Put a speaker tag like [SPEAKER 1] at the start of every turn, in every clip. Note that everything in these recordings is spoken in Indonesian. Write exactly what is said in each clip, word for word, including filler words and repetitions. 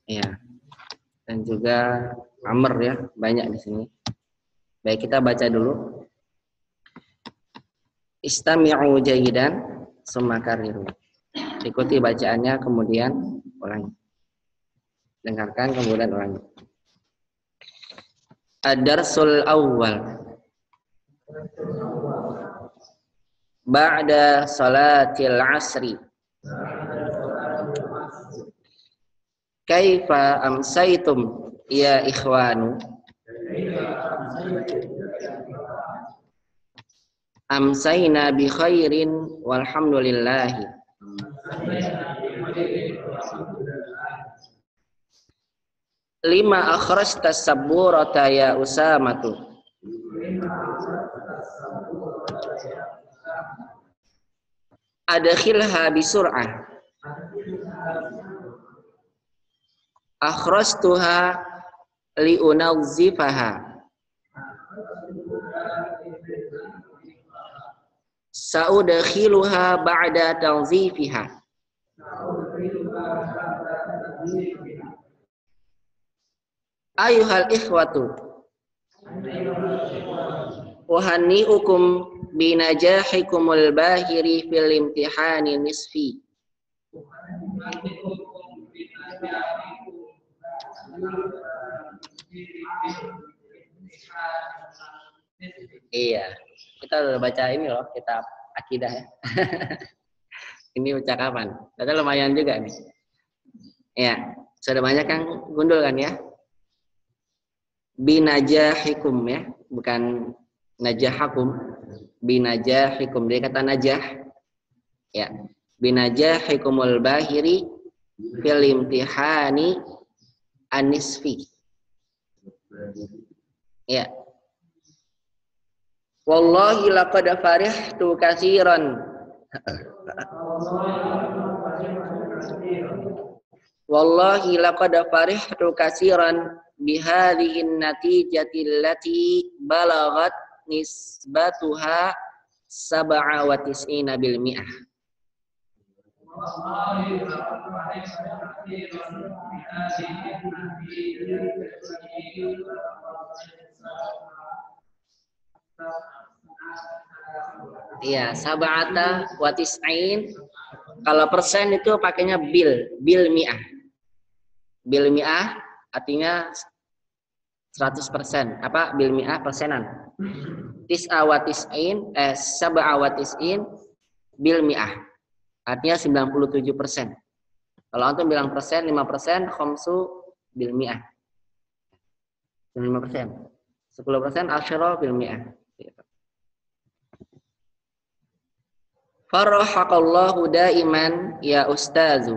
[SPEAKER 1] Ya. Dan juga Amr ya, banyak di sini. Baik, kita baca dulu. Istami'u jayidan summa kariru. Ikuti bacaannya kemudian ulangi. Dengarkan kemudian ulangi. Ad-darsul awwal. Ba'da salatil asri. Kaifa amsaitum ya ikhwanu? Amsayna bi khairin walhamdulillahi. Lima akhrajta sabburata ya Usamatu. Adkhilha bisur'ah. Akhrajtuha liunawzifaha. Sa'udkhiluha ba'da tanzifiha. Ayuhal ikhwatu, uhanni'ukum binajahikumul bahiri fil imtihani nisfi. Iya, kita udah baca ini loh, kitab akidah ya. Ini ucapan, ternyata lumayan juga nih. Ya, sudah banyak yang gundul kan ya. Binajahikum ya, bukan najahakum. Binajahikum, dia kata najah. Ya, binajahikumul bahiri fil imtihani anisfi. Ya. Wallahi laqad farihtu katsiran. Wallahi laqad farihtu katsiran bihadhihi an-natijati allati balaghat nisbatuha sab'a wa tis'ina bil mi'ah. Iya, sab'ata wa tis'in. Kalau persen itu pakainya bil, bil mi'ah. Bil mi'ah artinya seratus persen. Apa bil mi'ah persenan? Tis'a wa tis'in, eh sab'a wa tis'in bil mi'ah. Artinya sembilan puluh tujuh persen. Kalau antum bilang persen, lima persen, khamsu bil mi'ah. lima persen. sepuluh persen asyara bil mi'ah. Farahaqallahu daiman ya ustazu.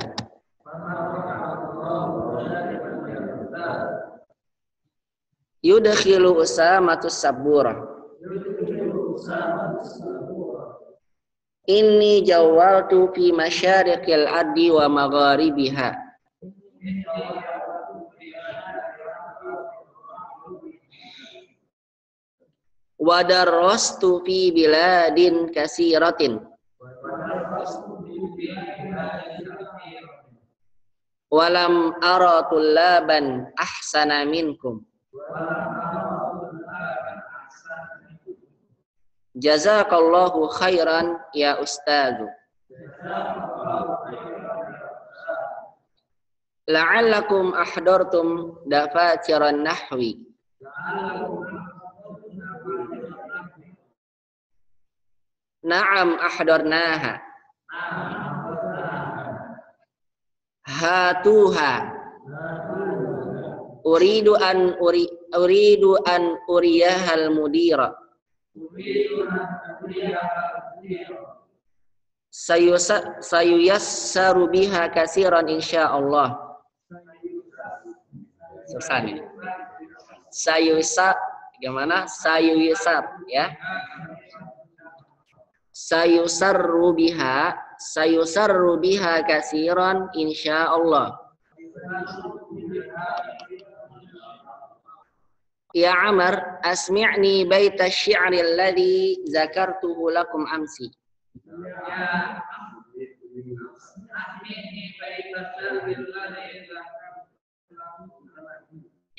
[SPEAKER 1] Yudkhilu usamatus sabura. Inni jawaltu fi masyariqil ardi wa magharibiha. Wa darastu fi biladin kasiratin. Walam ara tullaban ahsana minkum. Jazakallahu khairan ya ustazu. La'allakum ahdartum dafatiran nahwi. Na'am ahdarnaha. Hatuha. Uridu an uri uridu an uriyahal mudira. Sayusa sayuyassaru biha katsiran insyaallah. Susah nih. Sayusa gimana? Sayuyasar ya. Sayusarru biha sayusarru biha katsiran insyaallah. Ya Amr, asmi'ni baita syi'ri alladhi zakartuhu lakum amsi.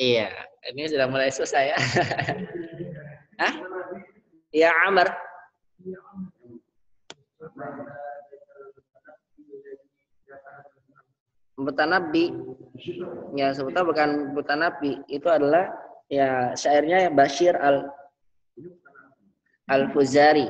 [SPEAKER 1] Iya, ini sudah mulai susah ya. Hah? Ya Amr. Mutanabbi. Ya sebetulnya bukan mutanabbi, itu adalah ya syairnya Bashir al Al-Fuzari.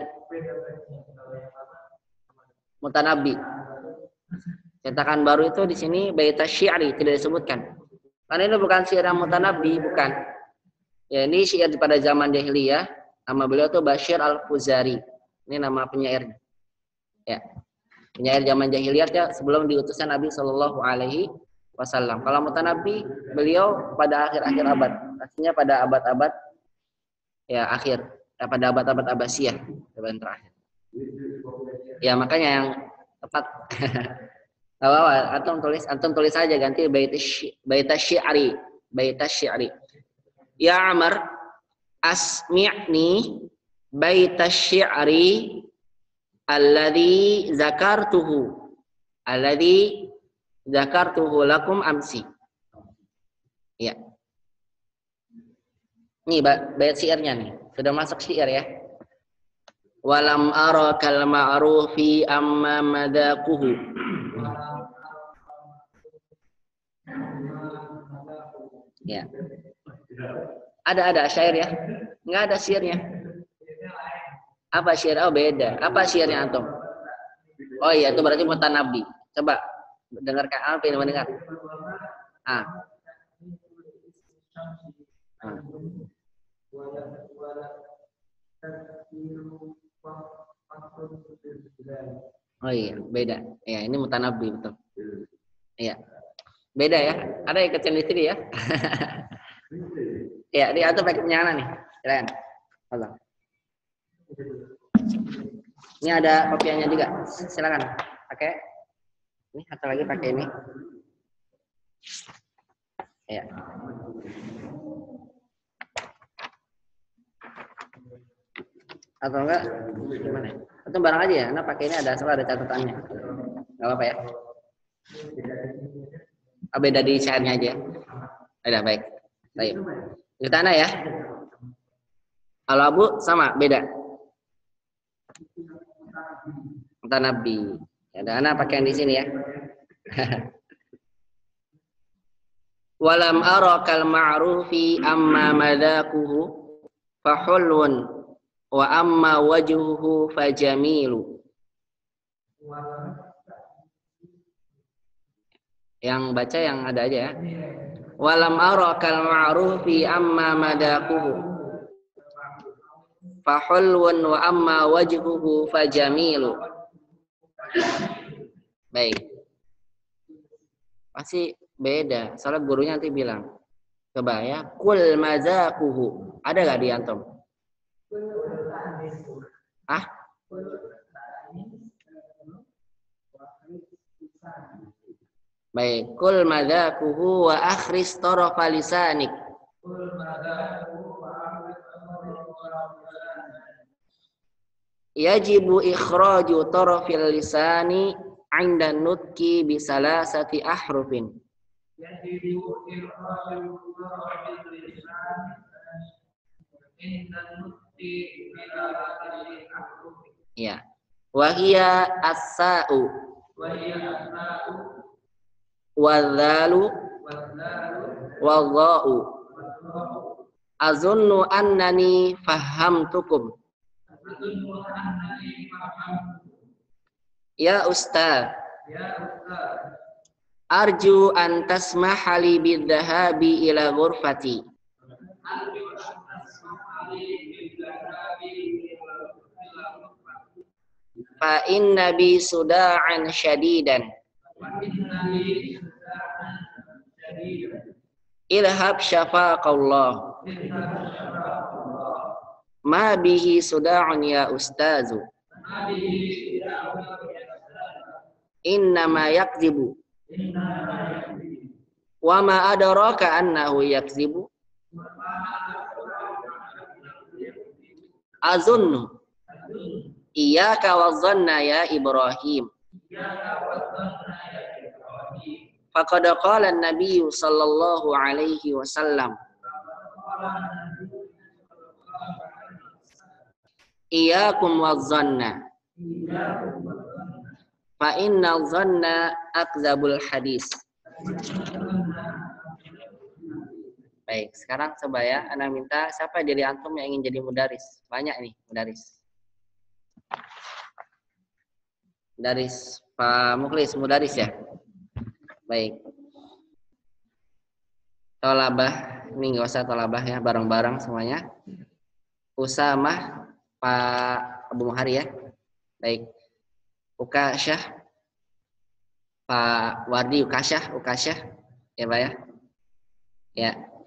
[SPEAKER 1] Mutanabbi. Cetakan baru itu di sini Baita Syi'ri tidak disebutkan. Karena ini bukan syair Mutanabbi, bukan. Ya ini syair pada zaman jahiliyah. Nama beliau itu Bashir Al-Fuzari. Ini nama penyairnya. Ya. Penyair zaman jahiliyah ya sebelum diutusnya Nabi Shallallahu alaihi wasallam. Kalau Mutanabbi beliau pada akhir-akhir abad. Artinya pada abad-abad ya akhir. Ya, pada abad-abad Abbasiyah, abad terakhir. Ya makanya yang tepat. Kalau antum tulis, antum tulis saja ganti bait syi'ri, bait syi'ri. Ya Amr, asmi'ni bait syi'ri alladhi zakartuhu, alladhi zakartuhu lakum amsi. Ya. Nih bait syairnya nih, sudah masuk syair ya. Walam ara kal ma'rufi amma madaquhu. Ya. Ada ada syair ya? Enggak ada syairnya. Apa syair? Oh beda. Apa syairnya antum? Oh iya itu berarti Mutanabbi. Coba dengarkan apa yang mendengar. Ah. ah. Oh iya, beda. Ya, ini Mutanabbi betul. Iya. Beda ya. Ada yang kecil di sini ya. Ya, dia atau pakai penyanyi nih. Silakan. Allah. Ini ada kopiannya juga. Silakan. Pakai. Ini atau lagi pakai ini. Ya. Atau enggak gimana? Atau barang aja ya. Nah, pakai ini ada salah ada catatannya. Enggak apa-apa ya. Oh, beda di syairnya aja. Ada baik. Baik. Di tanah ya. Kalau Abu sama beda. Mutanabbi. Ada anak pakai yang di sini ya. Walam ara kal ma'rufi amma madaquhu fahulun wa amma wajhuhu fajamilu. Yang baca yang ada aja ya. Walam ara kal ma'rufi amma madaquhu fahulun wa amma wajhuhu fajamilu. Baik. Pasti beda. Soalnya gurunya nanti bilang. Coba ya. Kul mazaquhu. Ada gak di antum? Ah? Baik. Kul mazaquhu wa akhris tarafa lisanik. Yajibu ikhraju tarafil lisani 'inda nutqi bi salasati ahrufin. Yajibu ikhraju tarafil lisani 'inda nutqi bi salasati ahrufin. Ya. Wa hiya as-sa'u wa hiya as-sa'u wadh-dhalu wadh-dha'u. Azunnu annani fahamtukum. Ya Ustaz, arju an tasmaha li bidhahabi ila ghurfati. Fa inna bi suda'an syadidan. Ilhab syafaqallah. Ma bihi suda'un ya ustazu. Innama yakzibu. Wa ma adraka annahu yakzibu. Azunnu. Iyaka wa dhanna ya Ibrahim. Faqad qala an-nabiy sallallahu alaihi wasallam iyyakum wadh-dhanna fa inna dhanna akdzabul hadis. Baik, sekarang coba ya, Ana minta siapa dari antum yang ingin jadi mudaris? Banyak nih mudaris. Mudaris Pak Muklis, mudaris ya? Baik. Tolabah, ini nggak usah tolabah ya, bareng-bareng semuanya. Usamah, Pak Abu Muhari ya. Baik. Ukasyah, Pak Wardi Ukasyah, Ukasyah, ya Pak ya. Ya.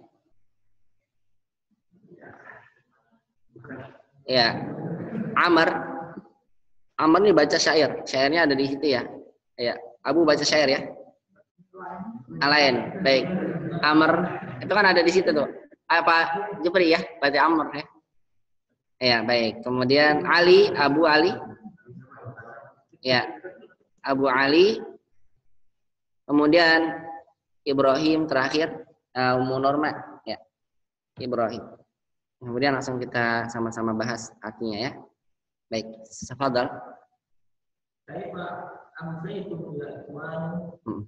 [SPEAKER 1] Ya. Amr, Amr ini baca syair, syairnya ada di situ ya. Ya. Abu baca syair ya. Alain, baik. Amr itu kan ada di situ tuh. Apa Jupri ya, berarti Amr ya. Ya, baik. Kemudian Ali, Abu Ali. Ya. Abu Ali. Kemudian Ibrahim terakhir, uh, Ummu Norma ya. Ibrahim. Kemudian langsung kita sama-sama bahas artinya ya. Baik, tafadhal.
[SPEAKER 2] Baik, Pak. Amsaitum ya, Tuhan.
[SPEAKER 1] Hmm.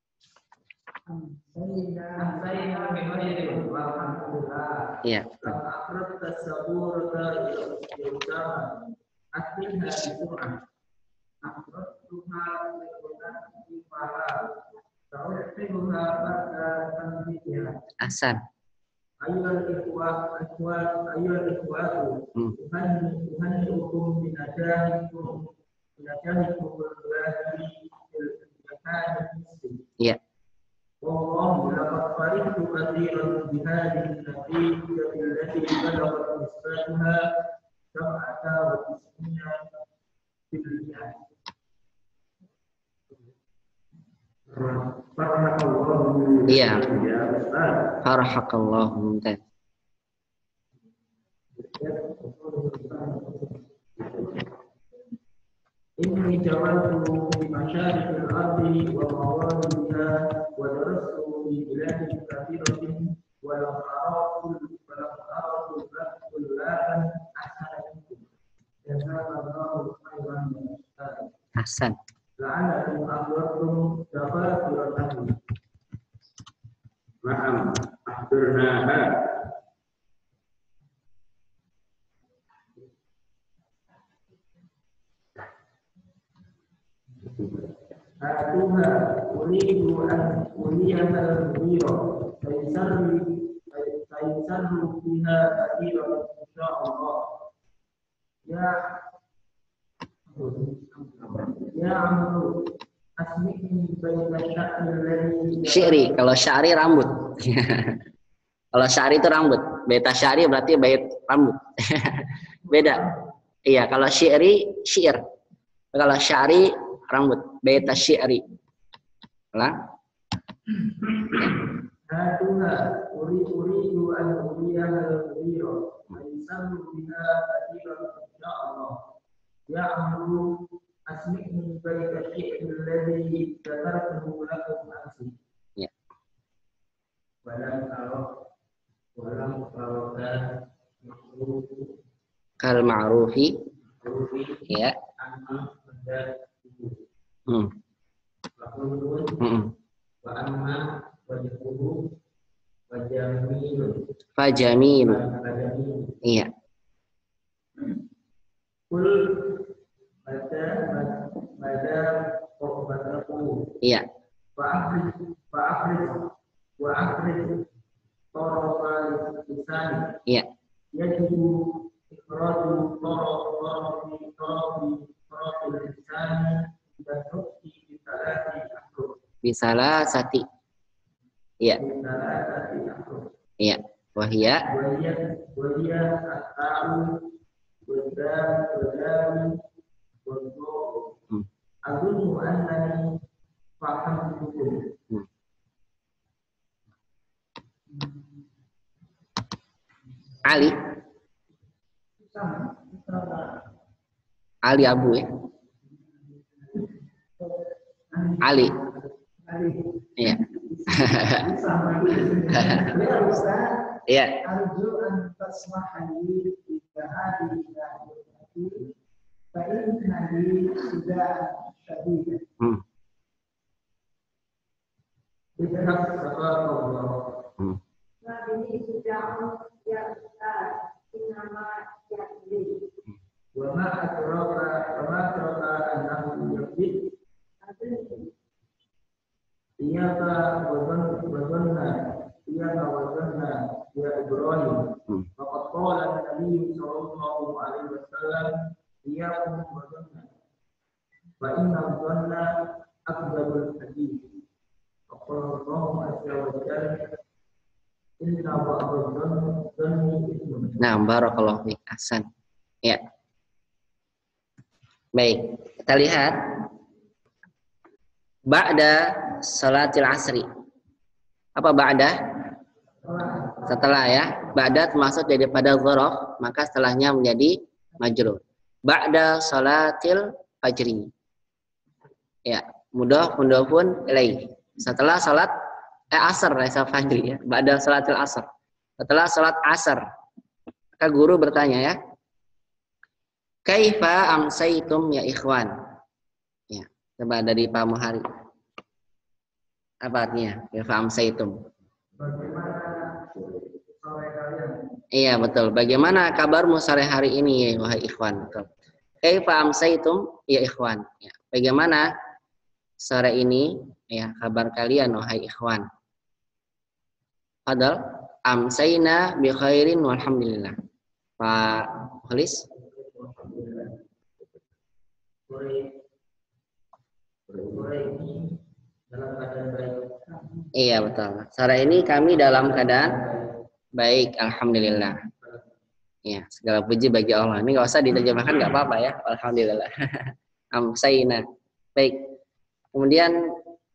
[SPEAKER 1] Iya. Ahsan.
[SPEAKER 2] Ayyuhal ikhwah, ikhwah, ayyuhal ikhwatu. Tuhan, Tuhan hukum binajahikum, binajahikum berlahi ilmiahani.
[SPEAKER 1] Iya.
[SPEAKER 2] Wallahu laqad faridtu katsiran bihadhihi an-natijati allati balaghat nisbatuha sab'ata wa tis'ina fil mi'ah. Barakallahu.
[SPEAKER 1] Iya.
[SPEAKER 2] Ya Ustaz.
[SPEAKER 1] Barakallahu mumtaz.
[SPEAKER 2] Inni jawaltu fi masyaariqil ardi wa magharibiha wa darastu fi biladin katsiratin wa lam araqul wa lam araqul kullahan ahsana minkum. Jazakallahu khairan ya Ustaz.
[SPEAKER 1] Ahsan.
[SPEAKER 2] La'allakum akhbartum tafadhuratan. Ma'am akhbarnaha. Atuha uridu an uliyaha al-mudira faisarri faisarru fiha kathiran insya'allah. Ya Ya Amru asmi'ni baina sya'ri alladhi
[SPEAKER 1] Syi'ri, kalau sya'ri rambut. Kalau sya'ri itu rambut. Beta sya'ri berarti bait rambut. Beda. Iya, kalau syi'ri syair. Kalau sya'ri rambut. Beta syi'ri. Ulang.
[SPEAKER 2] Atuha uridu an uliyaha al-mudira faisarru fiha kathiran insya'allah. Ya Amru asmi'ni baina sya'ri alladhi dzakartuhu lakum amsi.
[SPEAKER 1] Ya.
[SPEAKER 2] Walam arah walam arah
[SPEAKER 1] Kal ma'rufi. Ya. Hmm. Hmm.
[SPEAKER 2] Wa amma wajhuhu wa jamilun.
[SPEAKER 1] Fajamil. Iya.
[SPEAKER 2] Kul pada pada qobataku.
[SPEAKER 1] Iya.
[SPEAKER 2] Wa akhrij wa akhrij wa akhrij tarafa lisani.
[SPEAKER 1] Iya.
[SPEAKER 2] Yajibu ikhraju tarafi tarafi tarafi lisani dan nukti bisalati akhruj.
[SPEAKER 1] Bisalasati. Iya.
[SPEAKER 2] Bisalati akhruj.
[SPEAKER 1] Iya. Wahia.
[SPEAKER 2] Wahia wahia at-ta'u wa-dal wa-dal wa-dhu.
[SPEAKER 1] Hmm.
[SPEAKER 2] Azunnu annani fahamtukum.
[SPEAKER 1] Hmm. Ali. Ali Abu ya. Ali. Iya.
[SPEAKER 3] Ya Ustaz,
[SPEAKER 1] Iya.
[SPEAKER 3] arju an tasmahani jika hadhihi ayati fa innani sudah syadid.
[SPEAKER 1] Hmm.
[SPEAKER 2] Idhab Allah.
[SPEAKER 1] Hmm.
[SPEAKER 4] Nah, ini sudah ya Ustaz, nama yakni.
[SPEAKER 2] Wa ma adraka wa ma adraka annahu yakzib. Iyaka wazan wazanna iyaka wazanna ya Ibrahim. Faqad qala an-nabiy sallallahu alaihi wasallam iyakum wazanna fa inna dhanna akdzabul hadith. Qala Allahu azza wa jalla inna ba'dadh-dhanni ithmun.
[SPEAKER 1] Nah, barakallahu fiik. Ahsan. Ya. Baik, kita lihat ba'da salatil asri. Apa ba'da? Setelah ya. Ba'da termasuk daripada dzaraf, maka setelahnya menjadi majrur. Ba'da salatil fajri. Ya, mudhaf mudhafun ilaih. Setelah salat eh asar laisa fajri ya. Ba'da salatil asr. Setelah salat asar. Maka guru bertanya ya. Kaifa amsaitum ya ikhwan? Ya, coba dari Pak Muhari. Apa artinya? Kaifa amsaitum?
[SPEAKER 2] Bagaimana sore kalian?
[SPEAKER 1] Iya, betul. Bagaimana kabarmu sore hari ini ya wahai ikhwan? Betul. Kaifa amsaitum ya ikhwan? Ya, bagaimana sore ini ya kabar kalian wahai ikhwan? Padahal amsayna bi khairin walhamdulillah. Pak Khalis?
[SPEAKER 2] Sore sore ini dalam keadaan baik.
[SPEAKER 1] Iya betul. Sore ini kami dalam keadaan baik, alhamdulillah. Ya, segala puji bagi Allah. Ini nggak usah diterjemahkan, nggak apa-apa ya. Alhamdulillah. Amsayna. Baik. Kemudian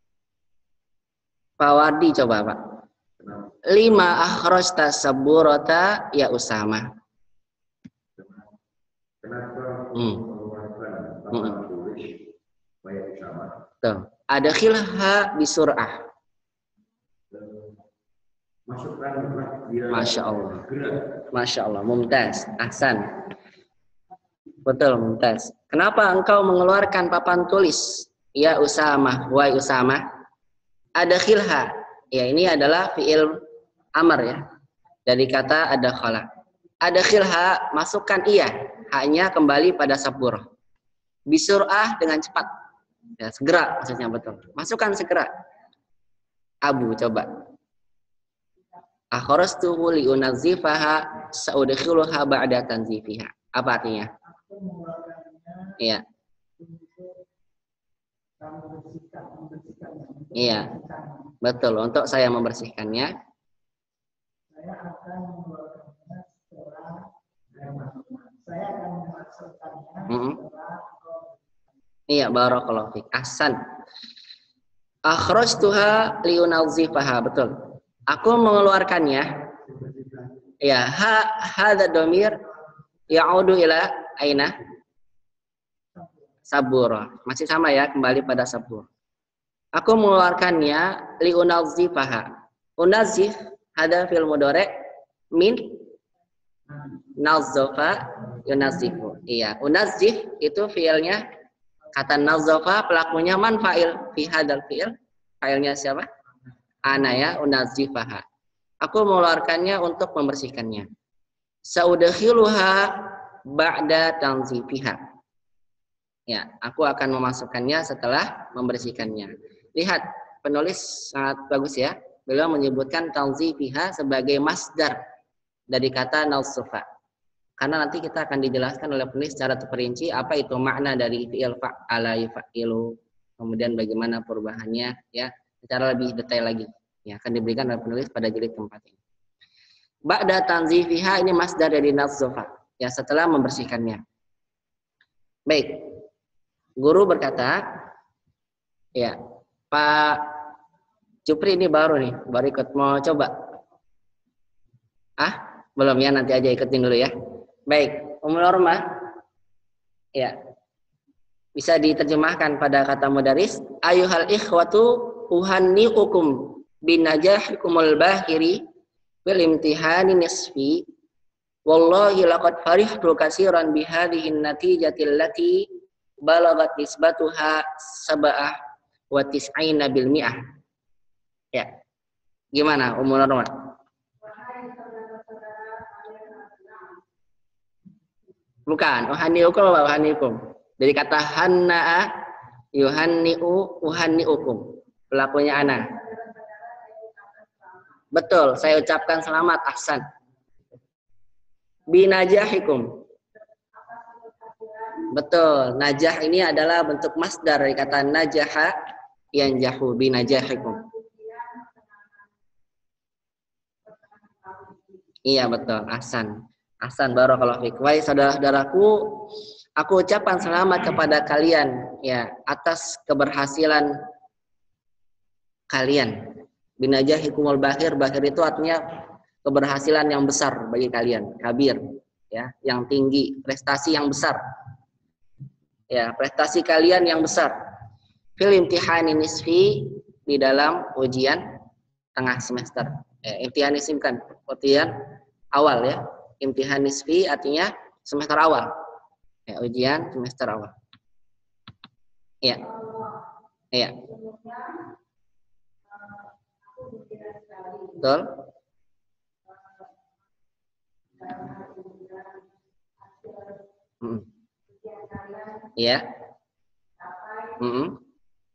[SPEAKER 1] Pak Wardi coba Pak. Lima akhrajta saburata ya Usama.
[SPEAKER 5] Kenapa
[SPEAKER 1] Hmm.
[SPEAKER 5] mengeluarkan
[SPEAKER 1] Hmm.
[SPEAKER 5] papan tulis banyak sama?
[SPEAKER 1] Tuh. Ada khilha bisur'ah.
[SPEAKER 5] Masukkanlah dia.
[SPEAKER 1] Masya Allah.
[SPEAKER 5] Gerak.
[SPEAKER 1] Masya Allah. Mumtaz. Ahsan. Betul, mumtaz. Kenapa engkau mengeluarkan papan tulis? Ya Usama. Wahai Usama. Ada khilha. Ya, ini adalah fi'il amr ya. Dari kata ada khala. Ada khilha, masukkan iya. Hanya kembali pada sabur. Bisur'ah dengan cepat. Ya, segera maksudnya betul. Masukkan segera. Abu coba. Akhrastuhu li unazzifaha sa'udkhiluha ba'da tanzifiha. Apa artinya?
[SPEAKER 3] Aku mengeluarkannya
[SPEAKER 1] Iya.
[SPEAKER 3] untuk kamu bersihkan, membersihkannya. Untuk
[SPEAKER 1] Iya.
[SPEAKER 3] membersihkannya.
[SPEAKER 1] Betul, untuk saya membersihkannya.
[SPEAKER 3] Saya akan mengeluarkannya setelah saya akan memasukkannya
[SPEAKER 1] Mm-mm.
[SPEAKER 3] setelah engkau.
[SPEAKER 1] Iya, barakallahu fiik. Ahsan. Akhrajtuha liunazzifaha, betul. Aku mengeluarkannya. Ya, ha hadza dhamir ya'udu ila aina? Sabur. Masih sama ya, kembali pada sabur. Aku mengeluarkannya liunazzifaha. Unazzif hadza fil mudhari min nazzafa yunazzifu. Iya, unazzif itu fiilnya kata nazzafa, pelakunya man fa'il fi hadzal fi'il. Fa'ilnya siapa? Ana ya, unazzifaha. Aku mengeluarkannya untuk membersihkannya. Saudkhiluha ba'da tanzifiha. Ya, aku akan memasukkannya setelah membersihkannya. Lihat, penulis sangat bagus ya. Beliau menyebutkan tanzifiha sebagai masdar dari kata nazzafa. Karena nanti kita akan dijelaskan oleh penulis secara terperinci apa itu makna dari fi'il fa'ala yufa'ilu, kemudian bagaimana perubahannya ya, secara lebih detail lagi. Ya, akan diberikan oleh penulis pada jilid keempat ini. Ba'da tanzifiha ini masdar dari nazzafa, ya setelah membersihkannya. Baik. Guru berkata, ya, Pak Jupri ini baru nih, baru ikut, mau coba? Ah, belum ya, nanti aja ikutin dulu ya. Baik, Ummul Urmah, ya, bisa diterjemahkan pada kata mudaris, ayuhal ikhwatu uhanniukum binajahikumul bahiri fil imtihani nisfi wallahi laqad farihtu katsiran bihadhihi natijati allati balagat nisbatuha sab'ah wa tis'ina bil mi'ah. Ya. Gimana Ummu Norma? Bukan, uhanniukum wa uhanniukum. Dari kata hanna'a yuhanni'u uhanniukum. Pelakunya ana. Betul, saya ucapkan selamat, ahsan. Binajahikum. Betul, najah ini adalah bentuk masdar dari kata najaha yanjahu binajahikum. Iya betul, ahsan. Ahsan barakallahu fiik. Wahai saudara-saudaraku, aku ucapkan selamat kepada kalian ya atas keberhasilan kalian. Binajahikumul bahir, bahir itu artinya keberhasilan yang besar bagi kalian, kabir ya, yang tinggi, prestasi yang besar. Ya, prestasi kalian yang besar. Fil imtihani nisfi, di dalam ujian tengah semester. Eh, imtihan nisfi kan ujian awal ya. Imtihan nisfi artinya semester awal. Ya, ujian semester awal. Iya. Iya. Betul? Hmm. Iya. Hmm.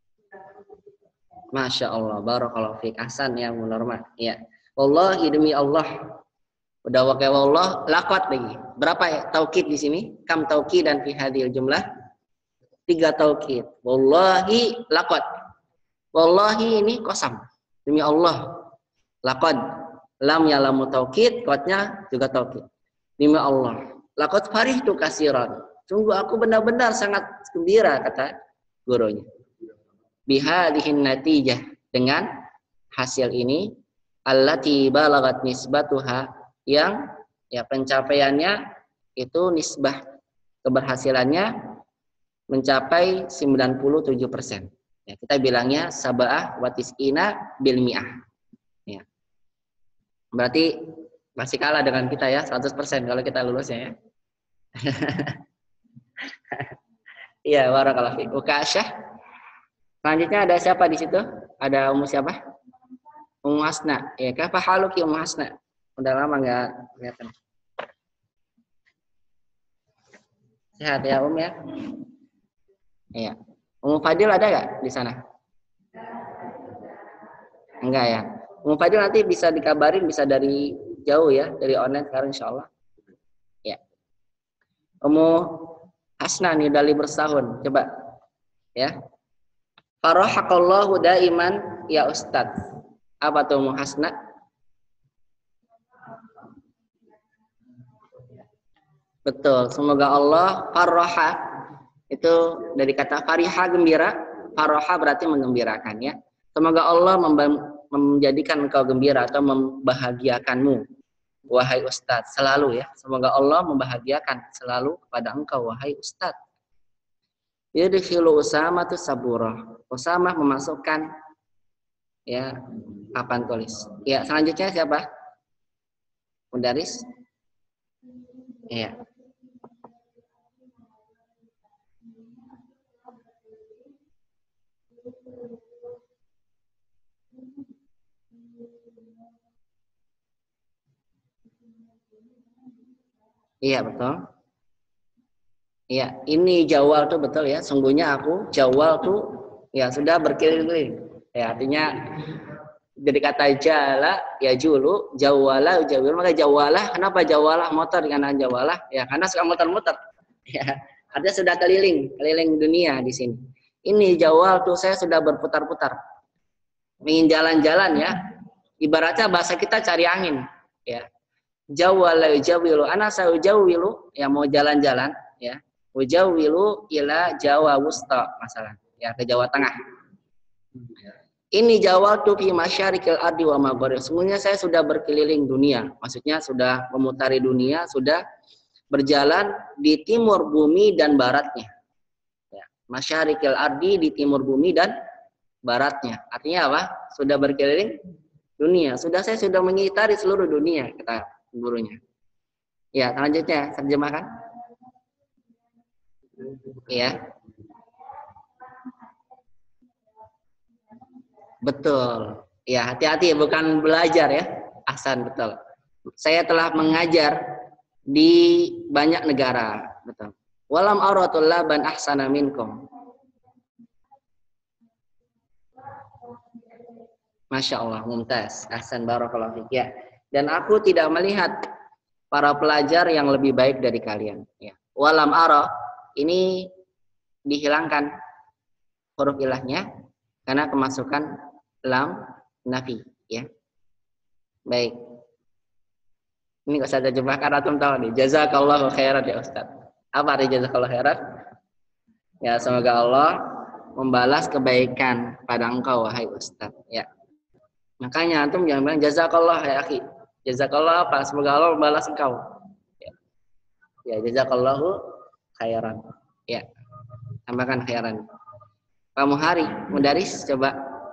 [SPEAKER 1] Masya Allah, barakallahu fiik. Ahsan ya Norma. Iya. Wallahi demi Allah. Udah wakai wallah, laqad lagi. Berapa ya taukid di sini? Kam taukid dan fi hadhil jumlah? Tiga taukid. Wallahi laqad. Wallahi ini qasam. Demi Allah. Laqad. Lam ya lamu taukid, qadnya juga taukid. Demi Allah. Laqad farihtu katsiran. Sungguh aku benar-benar sangat gembira kata gurunya. Bihadhihin natijah, dengan hasil ini allati balagat nisbatuha, yang ya pencapaiannya itu nisbah keberhasilannya mencapai sembilan puluh tujuh persen. Ya, kita bilangnya sab'ah wa tis'ina bil mi'ah. Ya. Berarti masih kalah dengan kita ya, seratus persen kalau kita lulus ya. Iya, barakallahu fiik. Ukasyah. Selanjutnya ada siapa di situ? Ada Ummu siapa? Ummu Hasna. Ya, kaifa haluki Ummu Hasna? Udah lama nggak kelihatan. Sehat ya Om ya? Iya. Ummu Fadil ada nggak di sana? Enggak ya. Ummu Fadil nanti bisa dikabarin, bisa dari jauh ya, dari online sekarang insya Allah. Ya. Ummu Hasna nih udah libur setahun, coba ya. Farahaqallahu daiman ya Ustadz. Apa tuh Ummu Hasna? Betul, semoga Allah farroha itu dari kata fariha gembira, farroha berarti menggembirakan ya. Semoga Allah menjadikan engkau gembira atau membahagiakanmu, wahai Ustadz, selalu ya. Semoga Allah membahagiakan selalu kepada engkau, wahai Ustadz. Yudkhilu Usama tu sabura. Usama memasukkan ya papan tulis. Ya, selanjutnya siapa? Mudaris? Iya. Iya betul. Iya, ini jawal tuh betul ya. Sungguhnya aku jawal tuh ya sudah berkeliling-keliling. Ya artinya dari kata jala ya julu, jawala, jawil, maka jawala. Kenapa jawala motor dengan jawala? Ya karena suka muter-muter. Ya, artinya sudah keliling, keliling dunia di sini. Ini jawal tuh saya sudah berputar-putar. Ingin jalan-jalan ya. Ibaratnya bahasa kita cari angin, ya. Jawala jawilu, ana saujawilu, ya mau jalan-jalan, ya. Ujawilu ila Jawa wusta, masalah, ya ke Jawa Tengah. Ini Jawa tuh fi masyarikil ardi wa maghrib. Sebenarnya saya sudah berkeliling dunia, maksudnya sudah memutari dunia, sudah berjalan di timur bumi dan baratnya. Ya. Masyarikil ardi di timur bumi dan baratnya. Artinya apa? Sudah berkeliling dunia. Sudah saya sudah mengitari seluruh dunia, kata gurunya. Ya, selanjutnya terjemahkan. Iya. Betul. Ya, hati-hati bukan belajar ya. Ahsan, betul. Saya telah mengajar di banyak negara, betul. Walam aratul laban ahsana minkum. Masya Allah, mumtaz. Ahsan, barakallahu fiik. Ya. Dan aku tidak melihat para pelajar yang lebih baik dari kalian. Ya. Walam ara ini dihilangkan huruf ilahnya karena kemasukan lam nafi. Ya. Baik. Ini nggak usah terjemahkan, antum tahu nih. Jazakallahu khairan ya Ustaz. Apa arti jazakallahu khairan? Ya, semoga Allah membalas kebaikan pada engkau wahai Ustaz. Ya. Makanya antum jangan bilang jazakallah ya akhi. Jazakallah apa? Semoga Allah membalas engkau. Ya, ya jazakallahu khairan. Ya. Tambahkan khairan. Pak Muhari, Mudaris coba.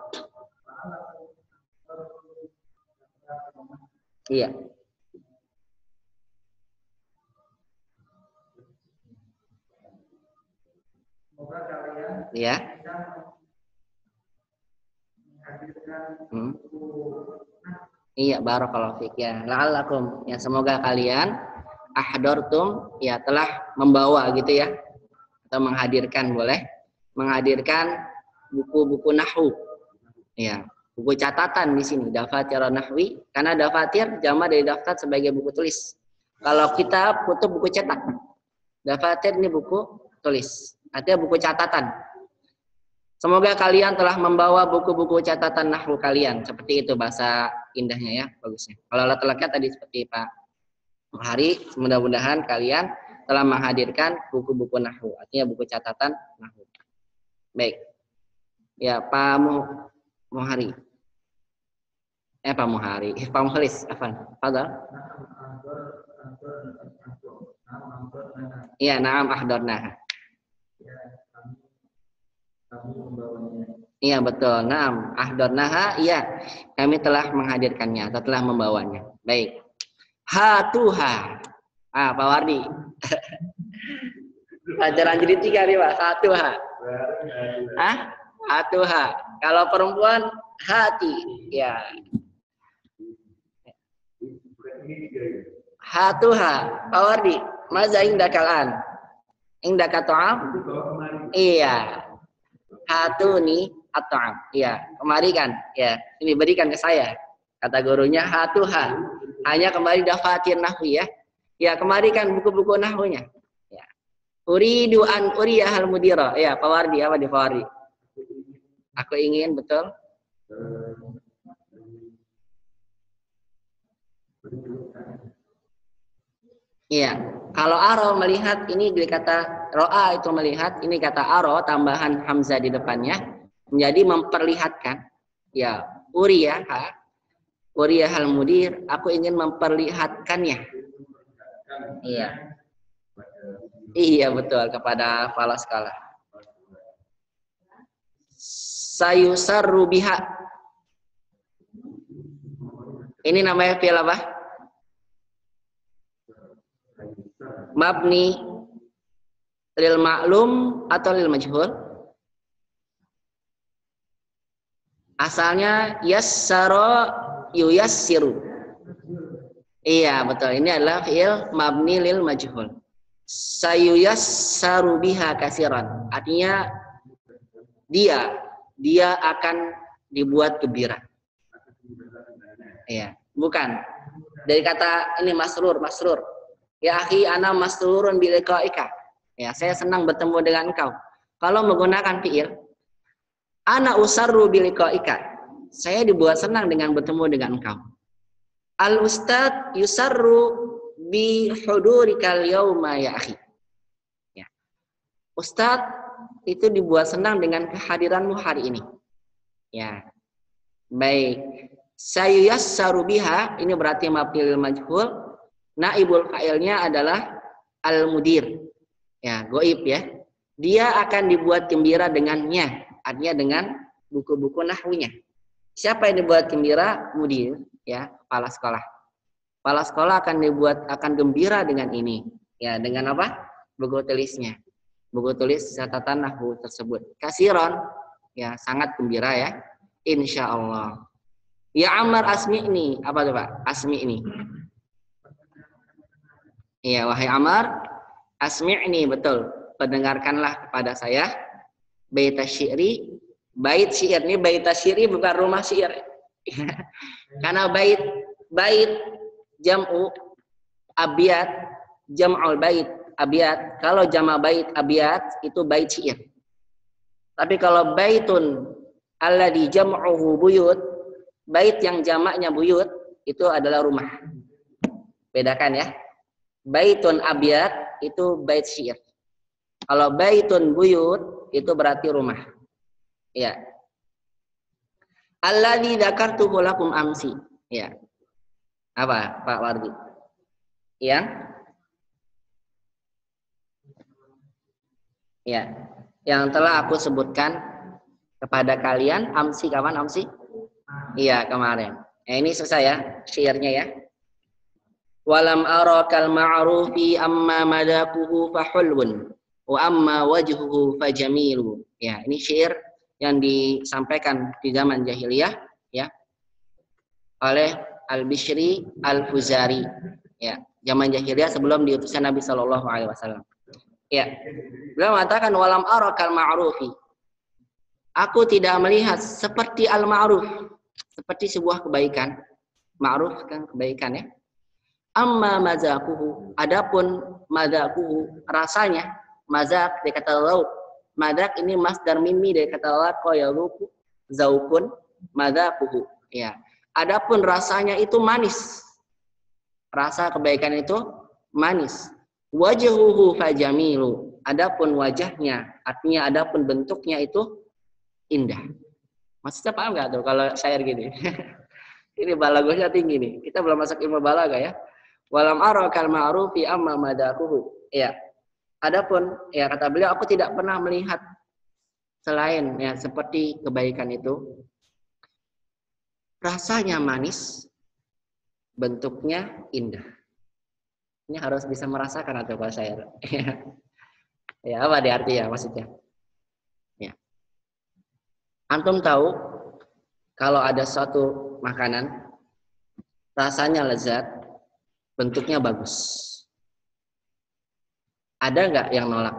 [SPEAKER 1] Iya.
[SPEAKER 2] Semoga kalian
[SPEAKER 1] Iya.
[SPEAKER 2] bisa menghadirkan
[SPEAKER 1] Hmm.
[SPEAKER 2] buku.
[SPEAKER 1] Iya, barakallahu fiik ya. La'allakum ya, semoga kalian ahdortum ya telah membawa gitu ya. Atau menghadirkan boleh. Menghadirkan buku-buku nahwu. Ya, buku catatan di sini dafatir nahwi karena dafatir jamak dari daftar sebagai buku tulis. Kalau kita butuh buku cetak. Dafatir ini buku tulis. Artinya buku catatan. Semoga kalian telah membawa buku-buku catatan nahwu kalian. Seperti itu bahasa indahnya ya, bagusnya. Kalau laki-laki tadi seperti Pak Hari, mudah-mudahan kalian telah menghadirkan buku-buku nahwu. Artinya buku catatan nahwu. Baik. Ya, Pak Muhari. Eh, Pak Muhari. Pak Muhlis. Afan. Fadal. Iya, na'am ahdornaha. Iya betul. Naam, ahdornaha, iya. Kami telah menghadirkannya atau telah membawanya. Baik. Hatuha. Ah, Pak Wardi. Pelajaran jadi tiga nih, Pak. Hatuha. Ah, hatuha. Kalau perempuan hati, ya. Hatuha. Pak Wardi, maza indakalan. Indaka ta'am? Iya. Hatuni at'am. Iya, kemari kan? Ya, ini berikan ke saya. Kata gurunya hatuha. Hanya kembali dafatir nahwi ya. Ya, kemarikan buku-buku nahwunya. Ya. Uridu an uriyahal mudira. Ya, Pak Wardi, apa di Pak Wardi? Aku ingin betul. Iya, kalau aro melihat ini kata ro'a itu melihat, ini kata aro tambahan hamzah di depannya menjadi memperlihatkan. Ya, uriya, uriya hal mudir, aku ingin memperlihatkannya. Iya. Iya betul kepada kepala sekolah. Sayusarru biha. Ini namanya fi'il apa? Mabni lil ma'lum atau lil majhul? Asalnya yassara yuyassiru. Iya, betul. Ini adalah fi'il mabni lil majhul. Sayuyassaru biha kasiran. Artinya dia dia akan dibuat gembira. Iya, bukan. Dari kata ini masrur, masrur. Ya akhi ana masrurun bi liqa'ika. Ya, saya senang bertemu dengan engkau. Kalau menggunakan fi'il ana usarru bi liqa'ika. Saya dibuat senang dengan bertemu dengan engkau. Al ustad yusarru bi hudurikal yauma ya akhi. Ya. Ustad itu dibuat senang dengan kehadiranmu hari ini. Ya. Baik. Sayuyassaru biha ini berarti mabni lil majhul. Naibul fa'ilnya adalah al-mudir. Ya, goib ya. Dia akan dibuat gembira dengannya. Artinya dengan buku-buku nahwinya. Siapa yang dibuat gembira? Mudir, ya, kepala sekolah. Kepala sekolah akan dibuat akan gembira dengan ini, ya, dengan apa? Buku tulisnya. Buku tulis catatan nahwu tersebut. Kasiron, ya, sangat gembira ya. Insya Allah. Ya Ammar asmi ini, apa tuh Pak? Asmi ini. Iya, wahai Ammar, asmi ini, betul. Pendengarkanlah kepada saya bait syi'ri, bait syair ini bait syi'ri bukan rumah syair. Karena bait bait jam'u abiyat, jam'ul bait abiyat. Kalau jama' bait abiyat itu bait syair. Tapi kalau baitun alladzi jam'uhu buyut, bait yang jamaknya buyut itu adalah rumah. Bedakan ya. Baitun abiyat itu bait syair. Kalau baitun buyut itu berarti rumah. Ya. Alladzi dzakartuhu lakum amsi. Ya. Apa, Pak Wardi? Yang Ya. Yang telah aku sebutkan kepada kalian amsi, kapan amsi? Iya, kemarin. Nah, ini selesai ya syairnya ya. Walam arakal ma'rufi amma madakuhu fahulwun wa amma wajhuhu fajamilu. Ya, ini syair yang disampaikan di zaman jahiliyah ya oleh Al-Bishri Al-Fuzari ya, zaman jahiliyah sebelum diutusnya Nabi sallallahu alaihi wasallam. Ya. Beliau mengatakan walam arakal ma'rufi. Aku tidak melihat seperti al-ma'ruf, seperti sebuah kebaikan. Ma'ruf kan kebaikan ya. Amma mazakuhu, adapun mazakuhu rasanya, mazak dari kata lauk. Mazak ini masdar mimi dari kata laqa yaluku zaukun mazakuhu. Ya. Adapun rasanya itu manis. Rasa kebaikan itu manis. Wajhuhu fajamilu. Adapun wajahnya, artinya adapun bentuknya itu indah. Maksudnya paham nggak tuh kalau syair gini? Ini balagosnya tinggi nih. Kita belum masuk ilmu balaga ya. Walam arakal ma'rufi amma madakuhu. Ya. Adapun ya kata beliau aku tidak pernah melihat selain ya seperti kebaikan itu rasanya manis, bentuknya indah. Ini harus bisa merasakan atau bahasa syair. Ya, apa dia artinya maksudnya? Ya. Antum tahu kalau ada suatu makanan rasanya lezat, bentuknya bagus. Ada nggak yang nolak?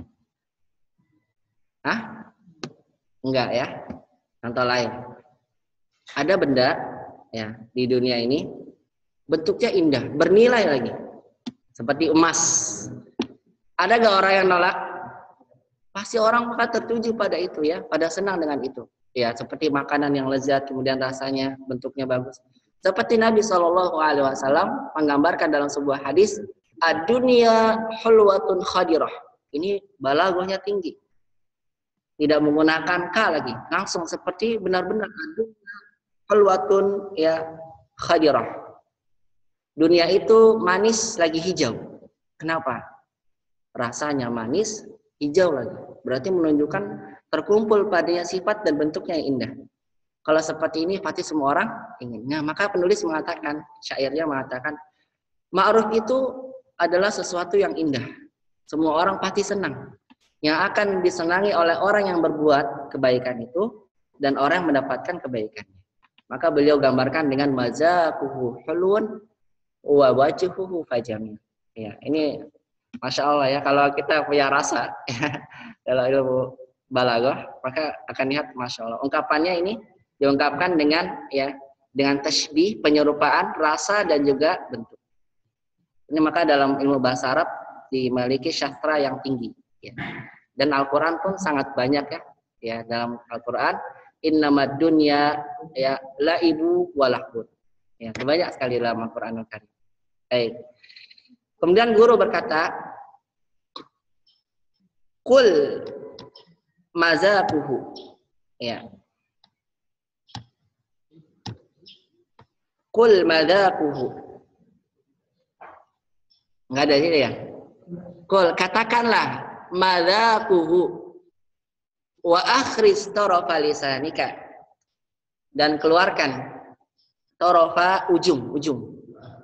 [SPEAKER 1] Hah? Enggak ya? Contoh lain. Ada benda ya di dunia ini bentuknya indah, bernilai lagi. Seperti emas. Ada nggak orang yang nolak? Pasti orang akan tertuju pada itu ya, pada senang dengan itu. Ya, seperti makanan yang lezat, kemudian rasanya, bentuknya bagus. Seperti Nabi shallallahu alaihi wasallam menggambarkan dalam sebuah hadis, ad-dunya hulwatun khadirah. Ini balaghahnya tinggi. Tidak menggunakan ka lagi, langsung seperti benar-benar ad-dunya hulwatun ya khadirah. Dunia itu manis lagi hijau. Kenapa? Rasanya manis, hijau lagi. Berarti menunjukkan terkumpul padanya sifat dan bentuknya yang indah. Kalau seperti ini pasti semua orang ingin. Nah, maka penulis mengatakan, syairnya mengatakan, ma'ruf itu adalah sesuatu yang indah. Semua orang pasti senang. Yang akan disenangi oleh orang yang berbuat kebaikan itu dan orang yang mendapatkan kebaikannya. Maka beliau gambarkan dengan mazaquhu hulun wa wajhuhu fajamil. Ya, ini Masya Allah ya, kalau kita punya rasa ya, dalam ilmu balaghah, maka akan lihat Masya Allah. Ungkapannya ini diungkapkan dengan ya dengan tasbih, penyerupaan, rasa dan juga bentuk. Ini maka dalam ilmu bahasa Arab dimiliki sastra yang tinggi. Ya. Dan Al-Quran pun sangat banyak ya. Ya dalam Al-Quran, innamad dunya ya laibu walahun. Ya, banyak sekali dalam Al-Quran Al-Karim. Baik. Kemudian guru berkata, Kul mazaquhu. Ya. Kul mazaquhu. Enggak ada sini ya? Kul katakanlah mazaquhu. Wa akhris tarafa lisanika, dan keluarkan tarafa ujung, ujung.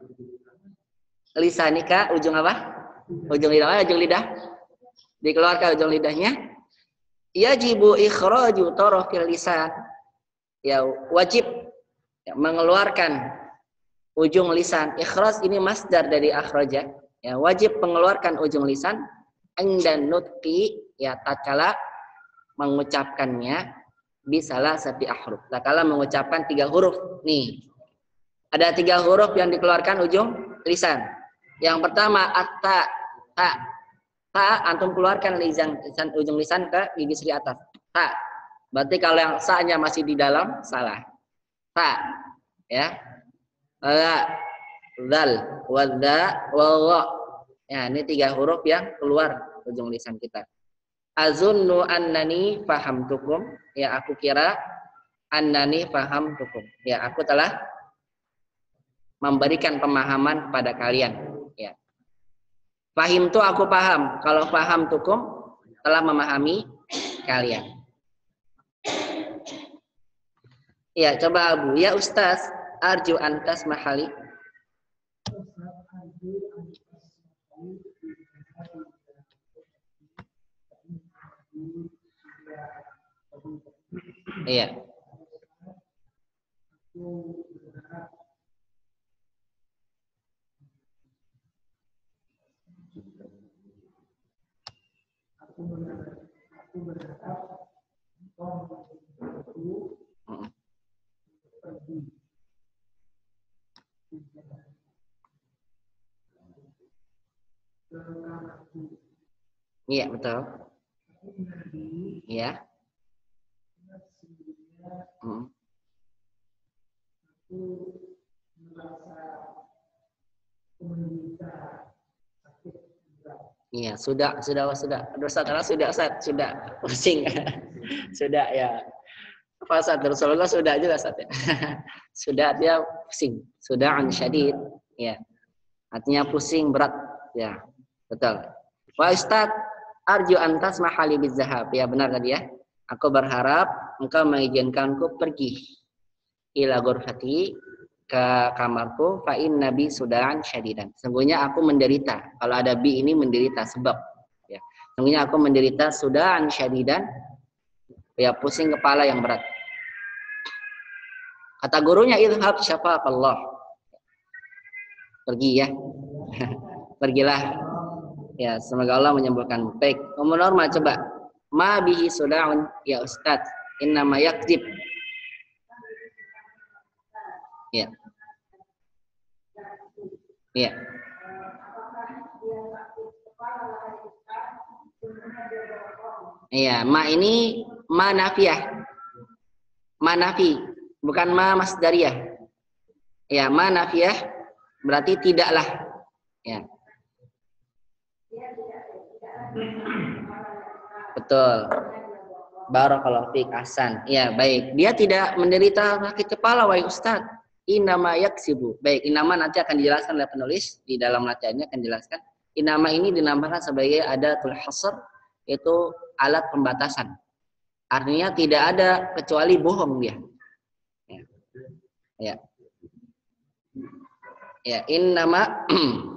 [SPEAKER 1] Lisanika ujung apa? Ujung lidah, ujung lidah. Dikeluarkan ujung lidahnya. Yajibu ikhraju tarafil lisan. Ya, wajib ya, mengeluarkan ujung lisan. Ikhraj ini masdar dari akhraja. Ya, wajib mengeluarkan ujung lisan inda nutqi, ya tatkala mengucapkannya bisalah satu ahruf. Tatkala mengucapkan tiga huruf. Nih. Ada tiga huruf yang dikeluarkan ujung lisan. Yang pertama at-ta, ta. Ta antum keluarkan lisan, lisan ujung lisan ke gigi seri atas. Ta. Berarti kalau yang sa-nya masih di dalam salah. Ta. Ya. La, zal, wadza, wawa. Ya, ini tiga huruf yang keluar ujung lisan kita. Azunnu annani fahamtukum. Ya, aku kira annani fahamtukum. Ya, aku telah memberikan pemahaman pada kalian. Ya. Fahim tu aku paham. Kalau faham tukum telah memahami kalian. Ya, coba Abu. Ya Ustaz, arju antas mahali. Iya.
[SPEAKER 3] Aku berharap, aku berharap engkau membantu pergi.
[SPEAKER 1] Iya, betul. Iya. Hmm.
[SPEAKER 3] Aku merasa menderita sakit berat.
[SPEAKER 1] Iya, sudah, sudah, sudah. Dosa telah sudah, Ustaz, sudah pusing. Sudah ya. Apa Ustaz? Rasulullah sudah juga, Ustaz ya. Sudah dia pusing. Sudah an syadid. Ya. Artinya pusing berat, ya. Betul. Wa Ustaz, arju antas mahali bizahab. Ya, benar tadi ya. Aku berharap engkau mengizinkanku pergi ila ghurfati, ke kamarku, fa inna bi sudan syadidan. Sungguhnya aku menderita. Kalau ada bi ini menderita sebab ya. Sungguhnya aku menderita sudan syadidan, ya pusing kepala yang berat. Kata gurunya idhab syafaqallah. Pergi ya. Pergilah. Ya, semoga Allah menyembuhkan. Baik, umur normal coba. Ma bihi sudaun ya Ustaz. Inna ma yakzib. Ya. Ya. Iya, ma ini ma nafiyah. Ma nafi, bukan ma masdariyah. Ya, ma nafiyah berarti tidaklah. Ya. Betul. Barakallahu fiik, ahsan. Ya, baik. Dia tidak menderita sakit kepala wahai Ustaz. Inama yaksibu. Baik, inama nanti akan dijelaskan oleh penulis di dalam latihannya akan dijelaskan. Inama ini dinamakan sebagai adatul hasr, yaitu alat pembatasan. Artinya tidak ada kecuali bohong dia. Ya. Ya. Ya, innama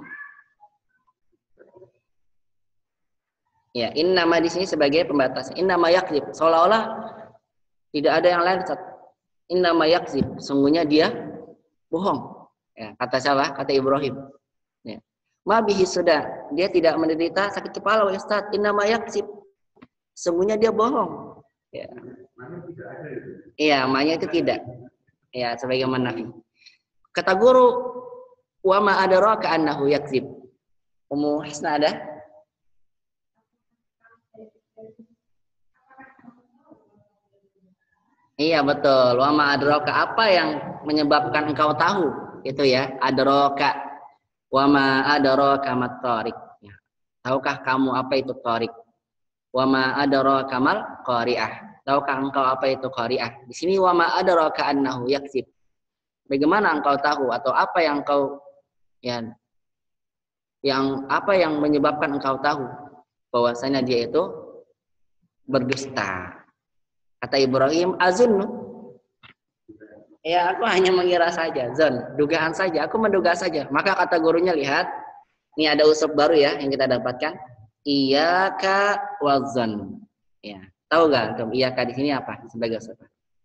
[SPEAKER 1] ya, innama di sini sebagai pembatas. Innama yakzib, seolah-olah tidak ada yang lain. Innama yakzib, sungguhnya dia bohong. Ya, kata siapa? Kata Ibrahim. Ya. Ma bihi sudah, dia tidak menderita sakit kepala wahai Ustaz. Innama yakzib, sungguhnya dia bohong. Ya. Iya, maknya itu tidak. Ya, sebagai nafi. Kata guru, wa ma adraka annahu yakzib. Ummu Hasna ada? Iya betul. Wa ma adraka, apa yang menyebabkan engkau tahu? Itu ya, adraka. Wa ma adraka mat tariq. Ya. Tahukah kamu apa itu tariq? Wa ma adraka mal qari'ah. Tahukah engkau apa itu qari'ah? Di sini wa ma adraka annahu yakzib. Bagaimana engkau tahu atau apa yang engkau ya yang apa yang menyebabkan engkau tahu bahwasanya dia itu berdusta. Kata Ibrahim, azunnu. Ya, aku hanya mengira saja, zon, dugaan saja, aku menduga saja. Maka kata gurunya, lihat, ini ada usul baru ya yang kita dapatkan. Iyyaka wazon. Ya, tahu nggak antum iyyaka di sini apa sebagai usul?